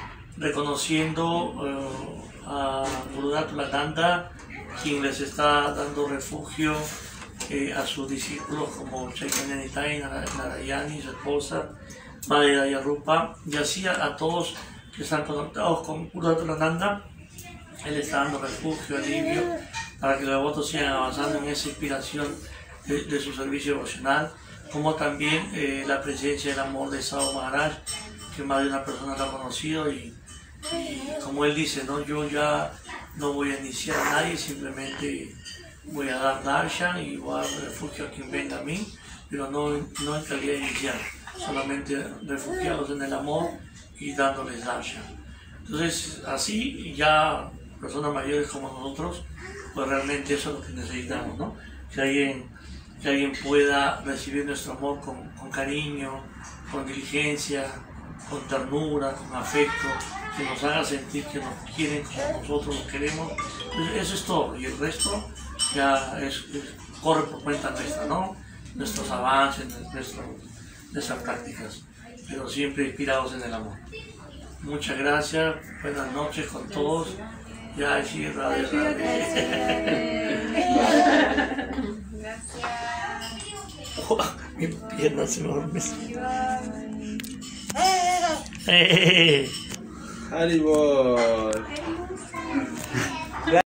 reconociendo uh, a Gurudat Latanda, quien les está dando refugio eh, a sus discípulos como Chaitanya Nitai, Narayani, su esposa, Madre Daya Rupa, y así a, a todos que están conectados con Gurudat Latanda. Él está dando refugio, alivio, para que los devotos sigan avanzando en esa inspiración de, de su servicio devocional, como también eh, la presencia del amor de Sadhu Maharaj, que más de una persona lo ha conocido y Y como él dice, ¿no? Yo ya no voy a iniciar a nadie, simplemente voy a dar darshan y voy a dar refugio a quien venga a mí, pero no, no en calidad inicial, solamente refugiados en el amor y dándoles darshan. Entonces, así ya personas mayores como nosotros, pues realmente eso es lo que necesitamos, ¿no? Que alguien, que alguien pueda recibir nuestro amor con, con cariño, con diligencia, con ternura, con afecto, que nos haga sentir que nos quieren como nosotros nos queremos. Eso es todo, y el resto ya es, es, corre por cuenta nuestra, ¿no? Nuestros avances, nuestro, nuestras prácticas, pero siempre inspirados en el amor. Muchas gracias, buenas noches con todos. Ya, sí, Radhe, Radhe. Gracias. Oh, mi pierna se me duerme. Hey. Haribol.